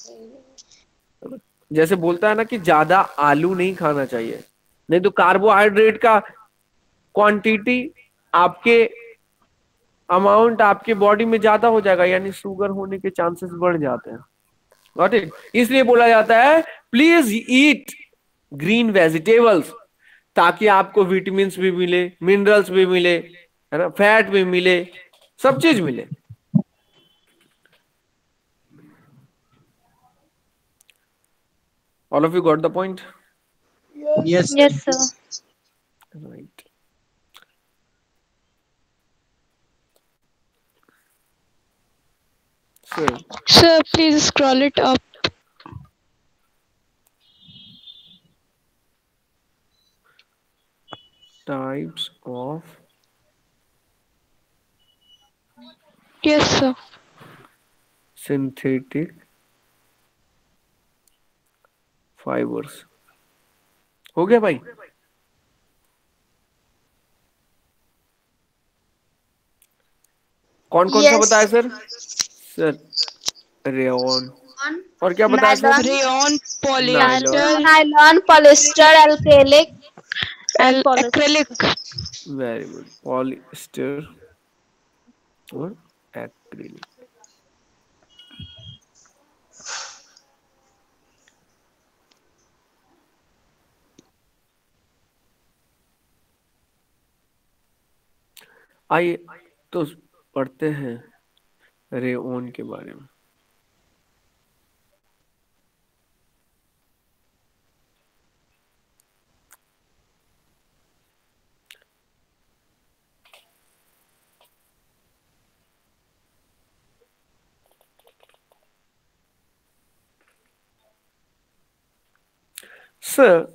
Speaker 1: जैसे बोलता है ना कि ज्यादा आलू नहीं खाना चाहिए, नहीं तो कार्बोहाइड्रेट का क्वांटिटी, आपके अमाउंट आपके बॉडी में ज्यादा हो जाएगा, यानी शुगर होने के चांसेस बढ़ जाते हैं। Got it? इसलिए बोला जाता है प्लीज ईट ग्रीन वेजिटेबल्स, ताकि आपको विटामिन भी मिले, मिनरल्स भी मिले, है ना, फैट भी मिले, सब चीज मिले। All of you got the point?
Speaker 4: Yes, sir.
Speaker 3: Yes, sir.
Speaker 1: Right. Sir
Speaker 6: Sir, please scroll it up.
Speaker 1: Types of
Speaker 6: Yes, sir.
Speaker 1: Synthetic fibres. हो गया भाई? कौन कौन सा
Speaker 5: Yes.
Speaker 1: बताया सर? सर रेयन, और क्या बताया sir?
Speaker 5: Nylon.
Speaker 6: Rayon,
Speaker 1: Nylon.
Speaker 6: polyester,
Speaker 5: Nylon, polyester, acrylic.
Speaker 6: acrylic.
Speaker 1: वेरी गुड, पॉलिएस्टर और एक्रिलिक। आइए तो पढ़ते हैं रेओन के बारे में। सर,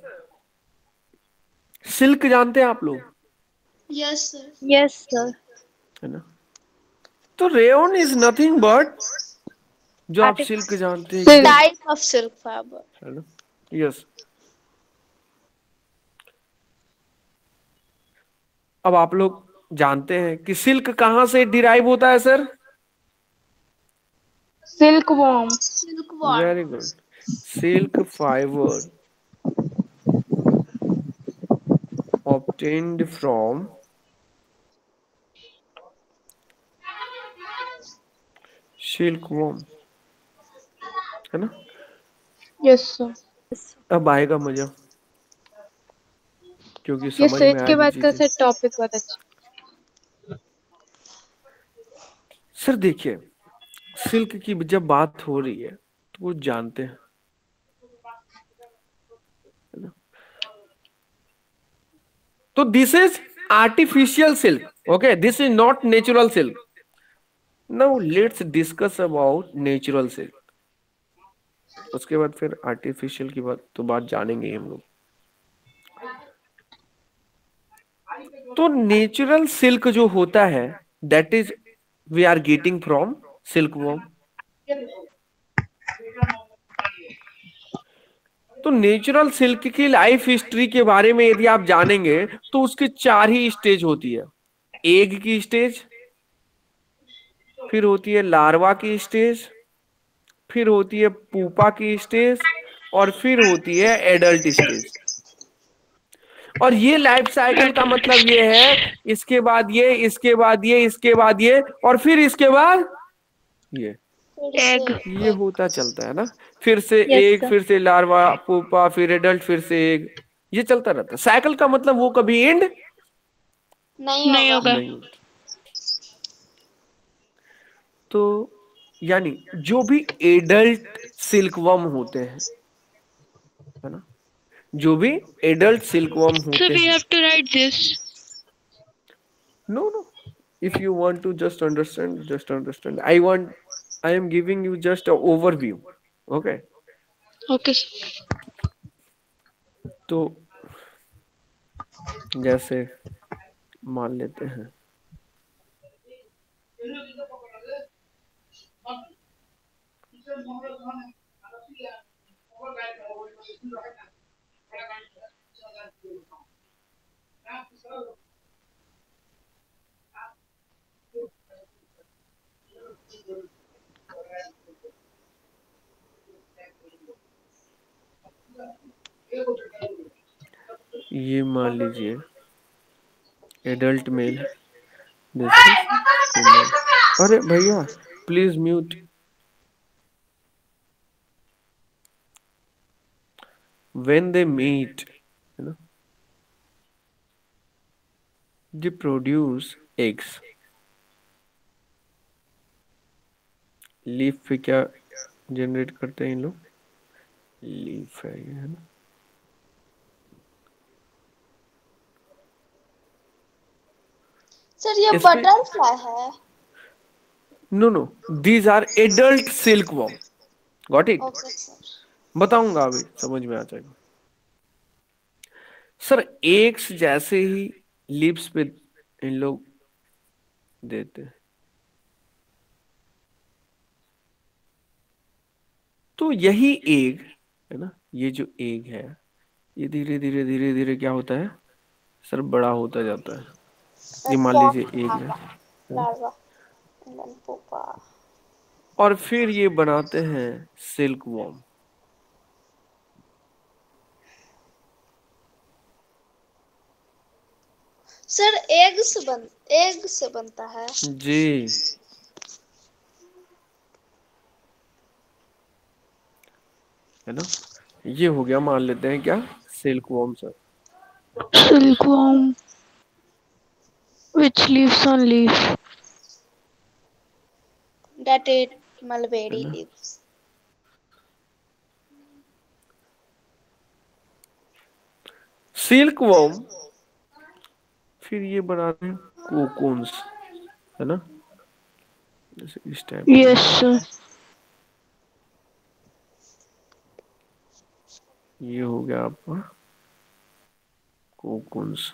Speaker 1: सिल्क जानते हैं आप लोग,
Speaker 5: यस सर।
Speaker 3: Yes, sir.
Speaker 1: है ना? तो रेओन इज नथिंग बट, जो आप
Speaker 3: Artic-
Speaker 1: सिल्क जानते हैं,
Speaker 6: Silk.
Speaker 5: Type of silk fibre.
Speaker 1: है ना? यस। अब आप लोग जानते हैं कि सिल्क कहां से डिराइव होता है sir?
Speaker 6: Silkworm.
Speaker 5: Silkworm.
Speaker 1: Very good. Silk fibre obtained from silkworm, है ना?
Speaker 6: Yes, sir.
Speaker 1: अब आएगा मजा, क्योंकि
Speaker 6: ये
Speaker 1: समझ में
Speaker 6: सिल्क के
Speaker 1: आएगी
Speaker 6: बाद का
Speaker 1: चीजें।
Speaker 6: सर टॉपिक बहुत अच्छा।
Speaker 1: सर देखिए, सिल्क की जब बात हो रही है तो वो जानते हैं, है ना? तो this is artificial silk, okay, this is not natural silk. Now let's discuss about natural silk, उसके बाद फिर आर्टिफिशियल की बात जानेंगे हम लोग। तो नेचुरल सिल्क जो होता है, that is we are getting from silkworm. तो नेचुरल सिल्क की लाइफ हिस्ट्री के बारे में यदि आप जानेंगे तो उसकी 4 ही स्टेज होती है। एग की स्टेज, फिर होती है लार्वा की स्टेज, फिर होती है पूपा की स्टेज, और फिर होती है एडल्ट स्टेज। और ये लाइफ साइकिल का मतलब ये है, इसके बाद ये, इसके बाद ये, इसके बाद ये, और फिर इसके बाद ये
Speaker 3: Egg.
Speaker 1: ये होता चलता है ना। फिर से
Speaker 3: Yes,
Speaker 1: एग,
Speaker 3: sir.
Speaker 1: फिर से लार्वा, पुपा, फिर एडल्ट, फिर से एग, ये चलता रहता है। साइकिल का मतलब वो कभी एंड
Speaker 5: नहीं
Speaker 6: नहीं
Speaker 5: होगा।
Speaker 6: होगा।
Speaker 1: नहीं। तो यानी जो भी एडल्ट सिल्कवर्म होते हैं, है ना, जो भी एडल्ट सिल्कवर्म
Speaker 6: So
Speaker 1: होते
Speaker 6: we
Speaker 1: हैं,
Speaker 6: have to write this.
Speaker 1: No no, if you want to just understand, I am giving you just a overview, okay?
Speaker 6: Okay, sir.
Speaker 1: तो जैसे मान लेते हैं, ये मान लीजिए एडल्ट मेल है, दिस इज फीमेल। अरे भैया please mute. When they meet, है ना, दे प्रोड्यूस एग्स। लीफ पे क्या जनरेट करते हैं इन लोग? लीफ है ये, है ना?
Speaker 5: सर ये
Speaker 1: इस पे
Speaker 5: बटरफ्लाई है।
Speaker 1: No no, these are adult silkworm, got it?
Speaker 5: Okay sir.
Speaker 1: बताऊंगा, अभी समझ में आ जाएगा। सर एग्स जैसे ही लिप्स पे इन लोग देते हैं, तो यही एग, है ना, ये जो एग है, ये धीरे धीरे धीरे धीरे क्या होता है सर, बड़ा होता जाता है। ये मान लीजिए एग है,
Speaker 5: लार्वा एंड देन पुपा।
Speaker 1: और फिर ये बनाते हैं सिल्क वॉर्म।
Speaker 5: सर एग से बनता है।
Speaker 1: जी, है ना। ये हो गया, मान लेते हैं क्या, silkworm sir.
Speaker 6: Silkworm, which lives on leaf.
Speaker 5: That it
Speaker 1: है
Speaker 5: mulberry
Speaker 1: ना।
Speaker 5: leaves.
Speaker 1: सिल्क वॉर्म, फिर ये बनाते हैं कोकून्स, है ना, जैसे इस टाइप के।
Speaker 6: Yes, sir.
Speaker 1: ये हो गया आपका कोकून्स,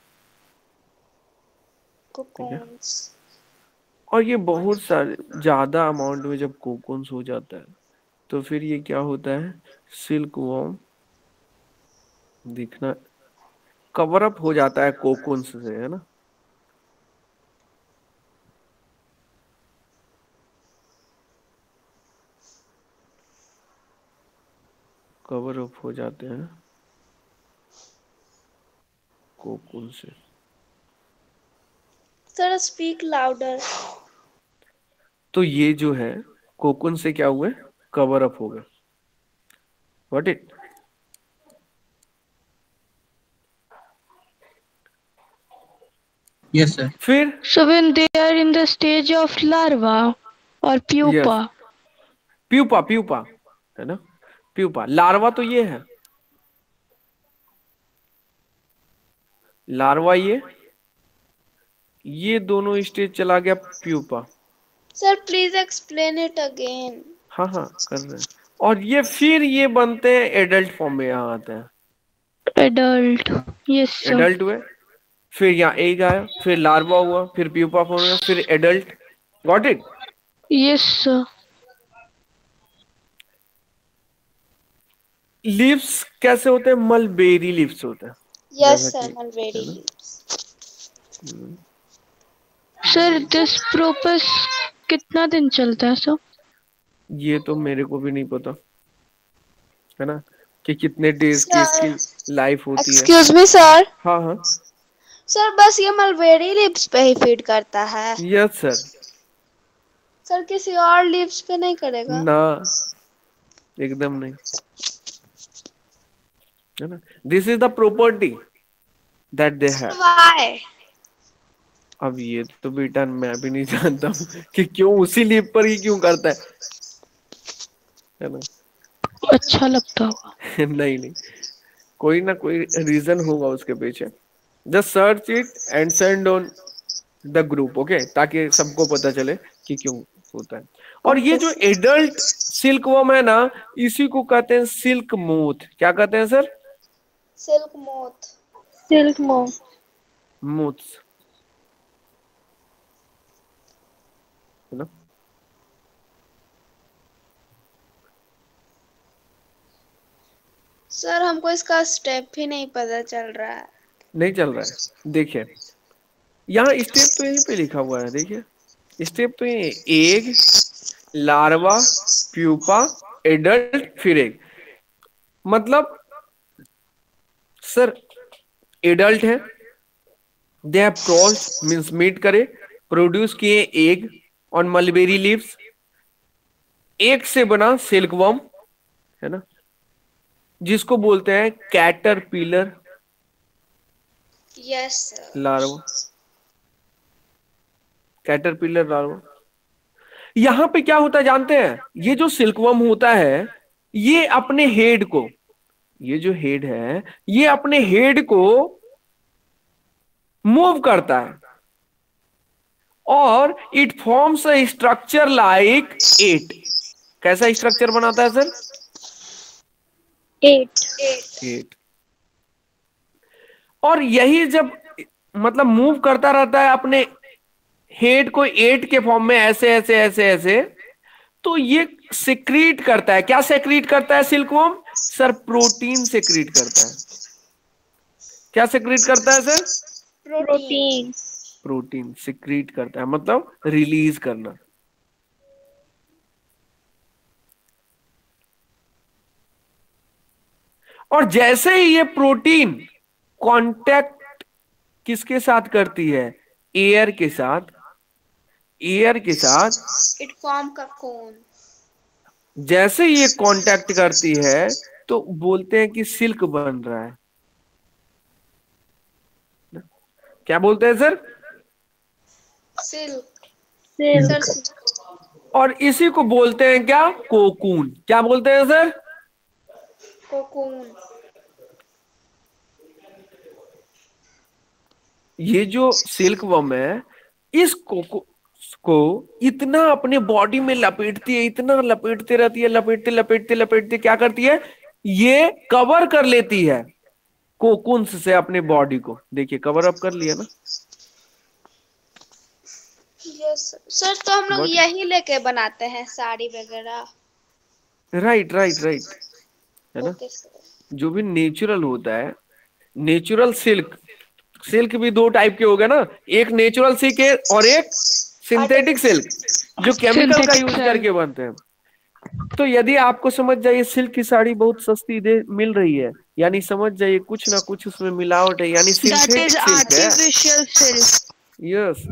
Speaker 1: ठीक है।
Speaker 5: Cocoons.
Speaker 1: और ये बहुत सारे ज्यादा अमाउंट में जब कोकून्स हो जाता है तो फिर ये क्या होता है, सिल्क वॉर्म दिखना, कवर अप हो जाता है कोकून्स से, है ना। कवर अप हो जाते हैं कोकून से।
Speaker 5: Sir, speak louder.
Speaker 1: तो ये जो है कोकून से क्या हुआ, कवर अप हो गया, व्हाट इट।
Speaker 4: Yes, sir.
Speaker 1: फिर
Speaker 6: So when they are in the stage of larva or
Speaker 1: yes,
Speaker 6: pupa,
Speaker 1: pupa, pupa, है ना, प्यूपा। लार्वा तो ये है, लार्वा ये दोनों स्टेज चला गया pupa.
Speaker 5: Sir, please explain it again.
Speaker 1: हाँ हाँ कर रहे हैं। और ये फिर ये बनते हैं एडल्ट फॉर्म में, यहाँ आते हैं
Speaker 6: adult. Yes, sir.
Speaker 1: एडल्ट हुए, फिर यहाँ एग आया, फिर लार्वा हुआ, फिर प्यूपा फॉर्म हुआ, फिर adult, got it.
Speaker 6: Yes, sir.
Speaker 1: Leaves कैसे होते हैं, मलबेरी लीव्स होते हैं,
Speaker 5: Yes,
Speaker 1: जैसा
Speaker 5: sir,
Speaker 1: कि,
Speaker 5: mulberry
Speaker 1: है ना।
Speaker 5: leaves.
Speaker 6: Sir, this propus कितना दिन चलता है सर?
Speaker 1: ये तो मेरे को भी नहीं पता, है ना, कि कितने डेज की
Speaker 5: Sir,
Speaker 1: इसकी लाइफ होती है।
Speaker 5: excuse me, sir.
Speaker 1: हाँ हाँ,
Speaker 5: सर बस ये मलबेरी लीव्स पे ही फीड करता है।
Speaker 1: Yes sir.
Speaker 5: सर किसी और लीव्स पे नहीं करेगा?
Speaker 1: ना, एकदम नहीं, है ना। This is the property that they have.
Speaker 5: Why?
Speaker 1: अब ये तो बेटा मैं भी नहीं जानता हूँ कि क्यों उसी लीव पर ही क्यों करता है ना।
Speaker 6: अच्छा लगता होगा।
Speaker 1: नहीं नहीं, कोई ना कोई रीजन होगा उसके पीछे। Just search it and send on the group, okay, ताकि सबको पता चले कि क्यों होता है। और ये जो एडल्ट सिल्क वर्म है ना, इसी को कहते हैं सिल्क मोथ। क्या कहते हैं sir?
Speaker 5: Silk moth.
Speaker 3: Silk moth.
Speaker 1: Moths, है ना।
Speaker 5: सर हमको इसका स्टेप ही नहीं पता चल रहा है।
Speaker 1: नहीं चल रहा है, देखिए यहाँ स्टेप तो यहीं पे लिखा हुआ है, देखिए स्टेप तो ये, एग, लार्वा, प्यूपा, एडल्ट, फिर एग। मतलब सर एडल्ट है, they have crossed means meet करे, प्रोड्यूस किए egg on mulberry leaves, egg से बना सिल्कवर्म, है ना, जिसको बोलते हैं caterpillar
Speaker 5: yes sir.
Speaker 1: Larva, caterpillar larva. यहां पे क्या होता है जानते हैं? ये जो सिल्कवर्म होता है, ये अपने हेड को, ये जो हेड है, ये अपने हेड को मूव करता है और it forms a structure like at. कैसा स्ट्रक्चर बनाता है सर?
Speaker 3: 8।
Speaker 1: एट। और यही जब मतलब मूव करता रहता है अपने हेड को एट के फॉर्म में, ऐसे ऐसे ऐसे ऐसे, तो ये सिक्रीट करता है। क्या सिक्रीट करता है सिल्कवर्म? सर प्रोटीन सिक्रीट करता है। क्या सिक्रीट करता है सर?
Speaker 3: प्रोटीन।
Speaker 1: प्रोटीन सिक्रीट करता है, मतलब रिलीज करना। और जैसे ही ये प्रोटीन कांटेक्ट किसके साथ करती है? एयर के साथ। एयर के साथ
Speaker 5: इट फॉर्म ककून।
Speaker 1: जैसे ये कांटेक्ट करती है तो बोलते हैं कि सिल्क बन रहा है। क्या बोलते हैं सर?
Speaker 5: सिल्क।
Speaker 3: सिल्क।
Speaker 5: सर
Speaker 1: और इसी को बोलते हैं क्या? कोकून। क्या बोलते हैं सर?
Speaker 5: कोकून।
Speaker 1: ये जो सिल्क वर्म है, इस कोको को इतना अपने बॉडी में लपेटती है, इतना लपेटते रहती है, लपेटते लपेटते लपेटते क्या करती है, ये कवर कर लेती है कोकुन्स से अपने बॉडी को। देखिए कवर अप कर लिया ना।
Speaker 5: यस सर, तो हम लोग
Speaker 1: Got it?
Speaker 5: यही लेके बनाते हैं साड़ी वगैरह।
Speaker 1: राइट राइट राइट, है ना।
Speaker 5: Okay sir.
Speaker 1: जो भी नेचुरल होता है, नेचुरल सिल्क, सिल्क भी दो टाइप के हो गए ना, एक नेचुरल सिल्क है और एक सिंथेटिक सिल्क, जो केमिकल का
Speaker 6: Synthetic
Speaker 1: यूज
Speaker 6: silk।
Speaker 1: करके बनते हैं। तो यदि आपको समझ जाइए सिल्क की साड़ी बहुत सस्ती दे मिल रही है, यानी समझ जाइए कुछ ना कुछ उसमें मिलावट है, यानी
Speaker 6: That is
Speaker 1: सिंथेटिक सिल्क है।
Speaker 6: artificial silk.
Speaker 1: यस।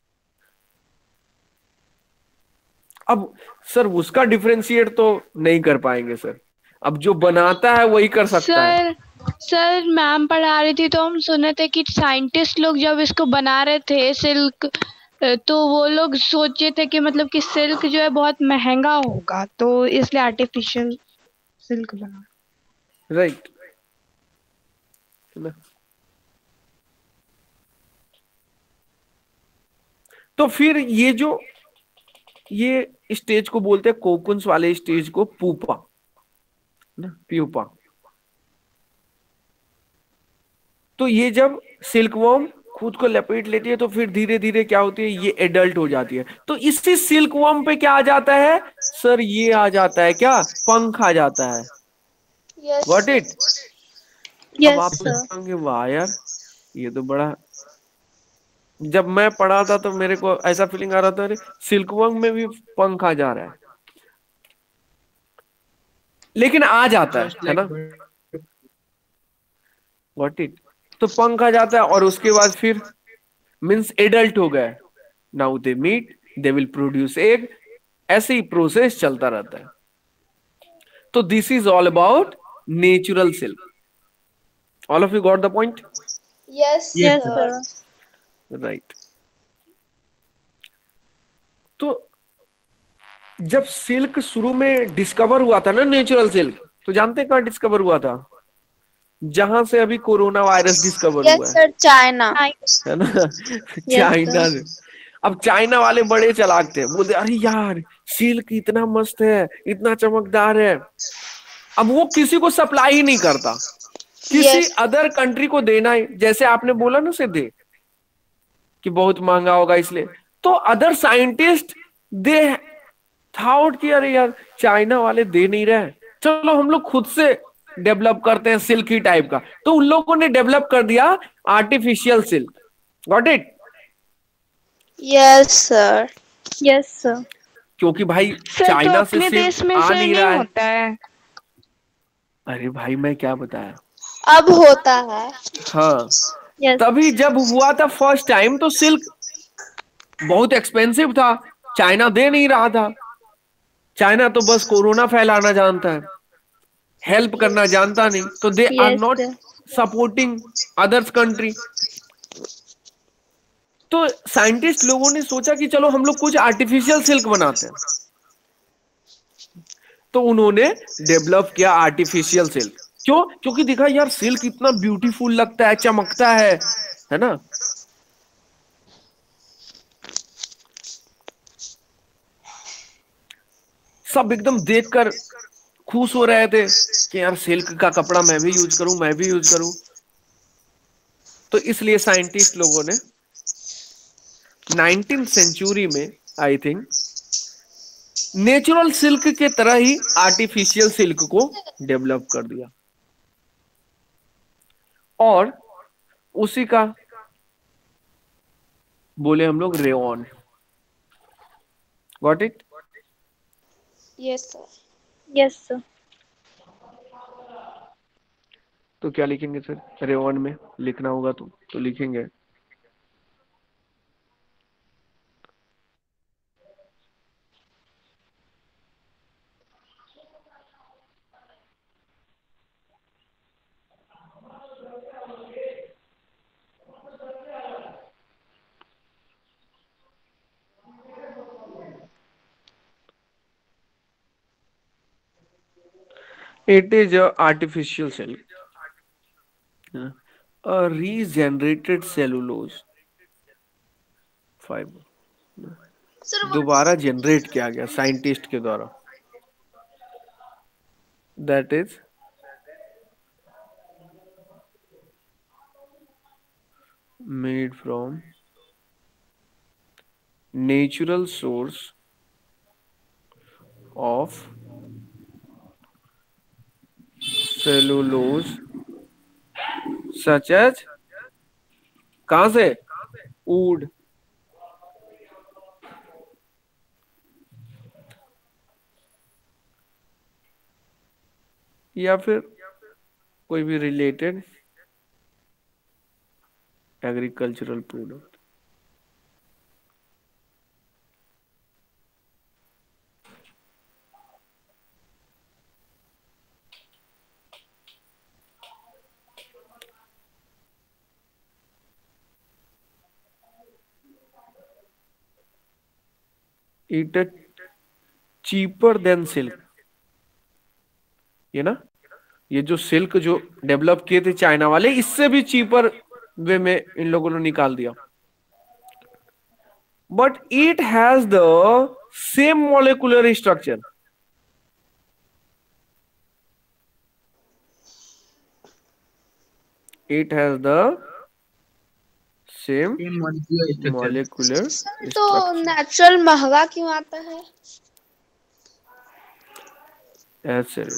Speaker 1: अब सर उसका डिफरेंशिएट तो नहीं कर पाएंगे सर, अब जो बनाता है वही कर सकता है।
Speaker 6: सर मैम पढ़ा रही थी तो हम सुने थे कि साइंटिस्ट लोग जब इसको बना रहे थे सिल्क, तो वो लोग सोचे थे कि मतलब कि सिल्क जो है बहुत महंगा होगा, तो इसलिए आर्टिफिशियल सिल्क बना।
Speaker 1: राइट। तो फिर ये स्टेज को बोलते हैं, कोकुन्स वाले स्टेज को पूपा ना, प्यूपा। तो ये जब सिल्कवर्म खुद को लपेट लेती है तो फिर धीरे धीरे क्या होती है, ये एडल्ट हो जाती है। तो इसी सिल्कवर्म पे क्या आ जाता है सर? ये आ जाता है क्या? पंख आ जाता है।
Speaker 5: Yes
Speaker 1: got it? अब
Speaker 3: यस
Speaker 1: आप
Speaker 3: सर।
Speaker 1: सोचेंगे वाह यार, ये तो बड़ा, जब मैं पढ़ा था तो मेरे को ऐसा फीलिंग आ रहा था, अरे सिल्कवर्म में भी पंख आ जा रहा है, लेकिन आ जाता
Speaker 4: Just
Speaker 1: है
Speaker 4: like
Speaker 1: ना। Got it? तो पंख आ जाता है और उसके बाद फिर मीन्स एडल्ट हो गए, now they meet, they will produce egg, ऐसे ही प्रोसेस चलता रहता है। तो this is all about natural silk. All of you got the point?
Speaker 5: Yes
Speaker 4: Yes,
Speaker 3: yes
Speaker 4: sir.
Speaker 3: Sir.
Speaker 1: Right. तो जब सिल्क शुरू में डिस्कवर हुआ था ना, नेचुरल सिल्क, तो जानते हैं कहां डिस्कवर हुआ था? जहां से अभी कोरोना वायरस डिस्कवर हुआ
Speaker 5: यस सर, चाइना।
Speaker 1: है ना।
Speaker 3: Yes
Speaker 1: China
Speaker 3: sir.
Speaker 1: से। अब चाइना वाले बड़े चालाक थे, बोलते अरे यार सिल्क इतना मस्त है, इतना चमकदार है। अब वो किसी को सप्लाई ही नहीं करता, किसी
Speaker 5: यस
Speaker 1: अदर कंट्री को देना है। जैसे आपने बोला ना सिद्धि कि बहुत महंगा होगा इसलिए, तो अदर साइंटिस्ट दे थॉट कि अरे यार चाइना वाले दे नहीं रहे, चलो हम लोग खुद से डेवलप करते हैं सिल्क ही टाइप का। तो उन लोगों ने डेवलप कर दिया artificial silk. Got it?
Speaker 5: Yes sir.
Speaker 3: Yes sir.
Speaker 1: क्योंकि भाई
Speaker 6: सर तो
Speaker 1: चाइना से
Speaker 6: अपने देश
Speaker 1: सिल्क
Speaker 6: में
Speaker 1: आ
Speaker 6: सर
Speaker 1: नहीं
Speaker 6: नहीं
Speaker 1: रहा है।
Speaker 6: होता है।
Speaker 1: अरे भाई मैं क्या बताया।
Speaker 5: अब होता है।
Speaker 1: हाँ,
Speaker 3: यस।
Speaker 1: तभी जब हुआ था फर्स्ट टाइम तो सिल्क बहुत एक्सपेंसिव था, चाइना दे नहीं रहा था। चाइना तो बस कोरोना फैलाना जानता है, हेल्प करना जानता नहीं, तो they are
Speaker 3: yes
Speaker 1: not
Speaker 3: sir.
Speaker 1: Supporting others country. तो साइंटिस्ट लोगों ने सोचा कि चलो हम लोग कुछ आर्टिफिशियल सिल्क बनाते हैं। तो उन्होंने डेवलप किया आर्टिफिशियल सिल्क। क्यों? क्योंकि देखा यार सिल्क इतना ब्यूटीफुल लगता है, चमकता है ना। सब एकदम देखकर खुश हो रहे थे कि यार सिल्क का कपड़ा मैं भी यूज करूं, मैं भी यूज करूं। तो इसलिए साइंटिस्ट लोगों ने 19th सेंचुरी में आई थिंक नेचुरल सिल्क के तरह ही आर्टिफिशियल सिल्क को डेवलप कर दिया, और उसी का बोले हम लोग rayon. Got it?
Speaker 5: Yes sir.
Speaker 3: Yes sir.
Speaker 1: तो क्या लिखेंगे सर? रेयॉन में लिखना होगा तो लिखेंगे It is a artificial cell, a regenerated cellulose fibre,
Speaker 5: Sir, what
Speaker 1: दोबारा
Speaker 5: is
Speaker 1: जनरेट किया गया साइंटिस्ट के द्वारा. That is made from natural source of cellulose such as, कहां से, wood, या फिर कोई भी related agricultural product. It cheaper than silk, ये ना, ये जो सिल्क जो डेवलप किए थे चाइना वाले, इससे भी चीपर वे में इन लोगों ने निकाल दिया. But it has the same molecular structure. It has the same
Speaker 4: Same molecular structure.
Speaker 1: Molecular
Speaker 5: तो नेचुरल महंगा क्यों आता है?
Speaker 1: स्ट्रक्चर.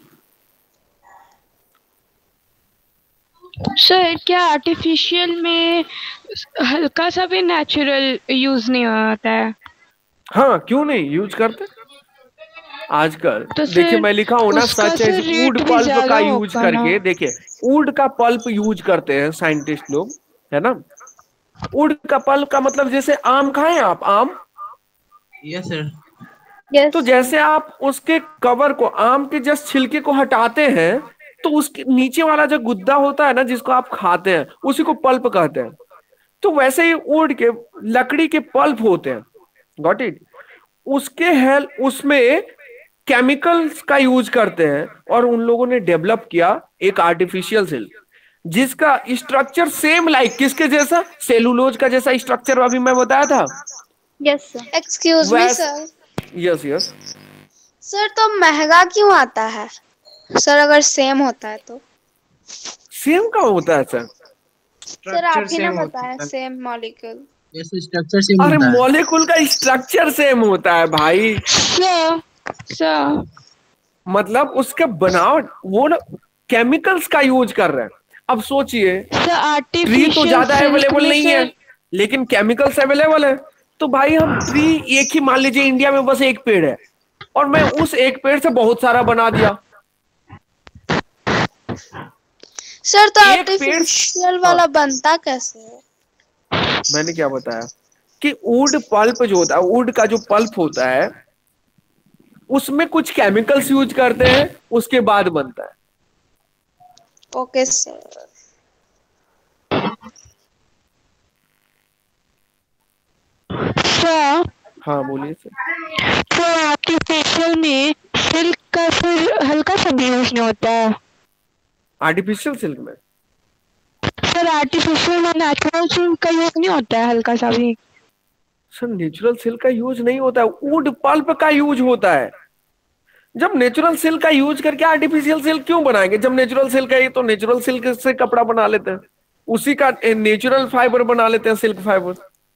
Speaker 6: सर क्या आर्टिफिशियल में हल्का सा भी नेचुरल यूज नहीं होता है?
Speaker 1: हाँ, क्यों नहीं यूज करते आजकल.
Speaker 6: तो
Speaker 1: देखिए
Speaker 6: फिर
Speaker 1: मैं लिखा हूं ना,
Speaker 6: उसका
Speaker 1: सच
Speaker 6: फिर
Speaker 1: एज
Speaker 6: रेट
Speaker 1: वुड
Speaker 6: भी
Speaker 1: पल्प
Speaker 6: ज्यादा
Speaker 1: का यूज
Speaker 6: होगा ना?
Speaker 1: करके. देखिए वुड का पल्प यूज करते हैं साइंटिस्ट लोग, है ना. वुड का पल्प का मतलब जैसे आम खाएं आप, आम,
Speaker 4: Yes, sir.
Speaker 3: Yes.
Speaker 1: तो जैसे आप उसके कवर को, आम के जस्ट छिलके को हटाते हैं, तो उसके नीचे वाला जो गुद्दा होता है ना जिसको आप खाते हैं, उसी को पल्प कहते हैं. तो वैसे ही वुड के, लकड़ी के पल्प होते हैं. Got it. उसके हेल्प, उसमें केमिकल्स का यूज करते हैं, और उन लोगों ने डेवलप किया एक आर्टिफिशियल सेल जिसका स्ट्रक्चर सेम लाइक किसके जैसा, सेलुलोज का जैसा स्ट्रक्चर अभी मैं बताया था.
Speaker 3: Yes, sir.
Speaker 5: एक्सक्यूज मी
Speaker 1: वैस-
Speaker 5: सर.
Speaker 1: Yes yes.
Speaker 5: सर तो महंगा क्यों आता है? सर अगर सेम होता है तो.
Speaker 1: सेम का होता है सर.
Speaker 5: सर आप
Speaker 2: Structure
Speaker 5: ही ने
Speaker 2: same होता
Speaker 5: बताया
Speaker 2: है.
Speaker 5: Same molecule.
Speaker 4: Yes, sir, structure same
Speaker 1: अरे
Speaker 4: होता है.
Speaker 1: मॉलिक्यूल का स्ट्रक्चर सेम होता है भाई.
Speaker 6: सर
Speaker 1: मतलब उसके बनावट, वो ना केमिकल्स का यूज कर रहे हैं. अब सोचिए, ट्री
Speaker 6: आर्टिफिशियल
Speaker 1: तो ज्यादा अवेलेबल नहीं है, लेकिन केमिकल्स अवेलेबल है. तो भाई हम ट्री, एक ही मान लीजिए इंडिया में बस एक पेड़ है, और मैं उस एक पेड़ से बहुत सारा बना दिया.
Speaker 5: सर तो
Speaker 1: एक पेड़-
Speaker 5: आर्टिफिशियल वाला बनता कैसे है?
Speaker 1: मैंने क्या बताया कि वुड पल्प जो होता है, वुड का जो पल्प होता है, उसमें कुछ केमिकल्स यूज करते हैं, उसके बाद बनता है.
Speaker 5: Okay sir.
Speaker 6: सर
Speaker 1: हाँ बोलिए सर.
Speaker 6: तो आर्टिफिशियल में सिल्क का फिर हल्का सा भी यूज नहीं होता है?
Speaker 1: आर्टिफिशियल सिल्क में
Speaker 6: सर आर्टिफिशियल में नेचुरल सिल्क का यूज नहीं होता है हल्का सा भी?
Speaker 1: सर नेचुरल सिल्क का यूज नहीं होता है, वुड पल्प का यूज होता है. जब नेचुरल सिल्क का यूज करके आर्टिफिशियल सिल्क क्यों बनाएंगे? जब नेचुरल सिल्क है तो नेचुरल सिल्क से कपड़ा बना लेते हैं, उसी का नेचुरल फाइबर बना लेते हैं, सिल्क फाइबर.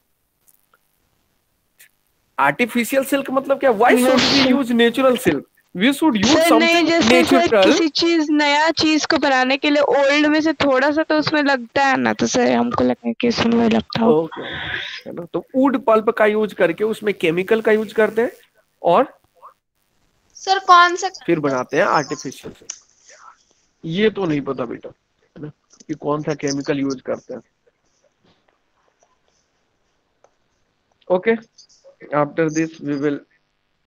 Speaker 1: आर्टिफिशियल सिल्क मतलब क्या? Why should we use natural silk? We should use
Speaker 6: sir नहीं,
Speaker 1: समथिंग
Speaker 6: जैसे सर
Speaker 1: नेचुरल.
Speaker 6: किसी चीज, नया चीज को बनाने के लिए ओल्ड में से थोड़ा सा तो उसमें लगता है ना, तो सर हमको लगता है कि इसमें वही लगता हो.
Speaker 1: ओके, है ना. तो वुड पल्प का यूज करके उसमें केमिकल का यूज करते हैं, और
Speaker 5: सर कौन सा?
Speaker 1: फिर बनाते हैं आर्टिफिशियल सिल्क. ये तो नहीं पता बेटा, है ना, कि कौन सा केमिकल यूज करते हैं. Okay, after this we will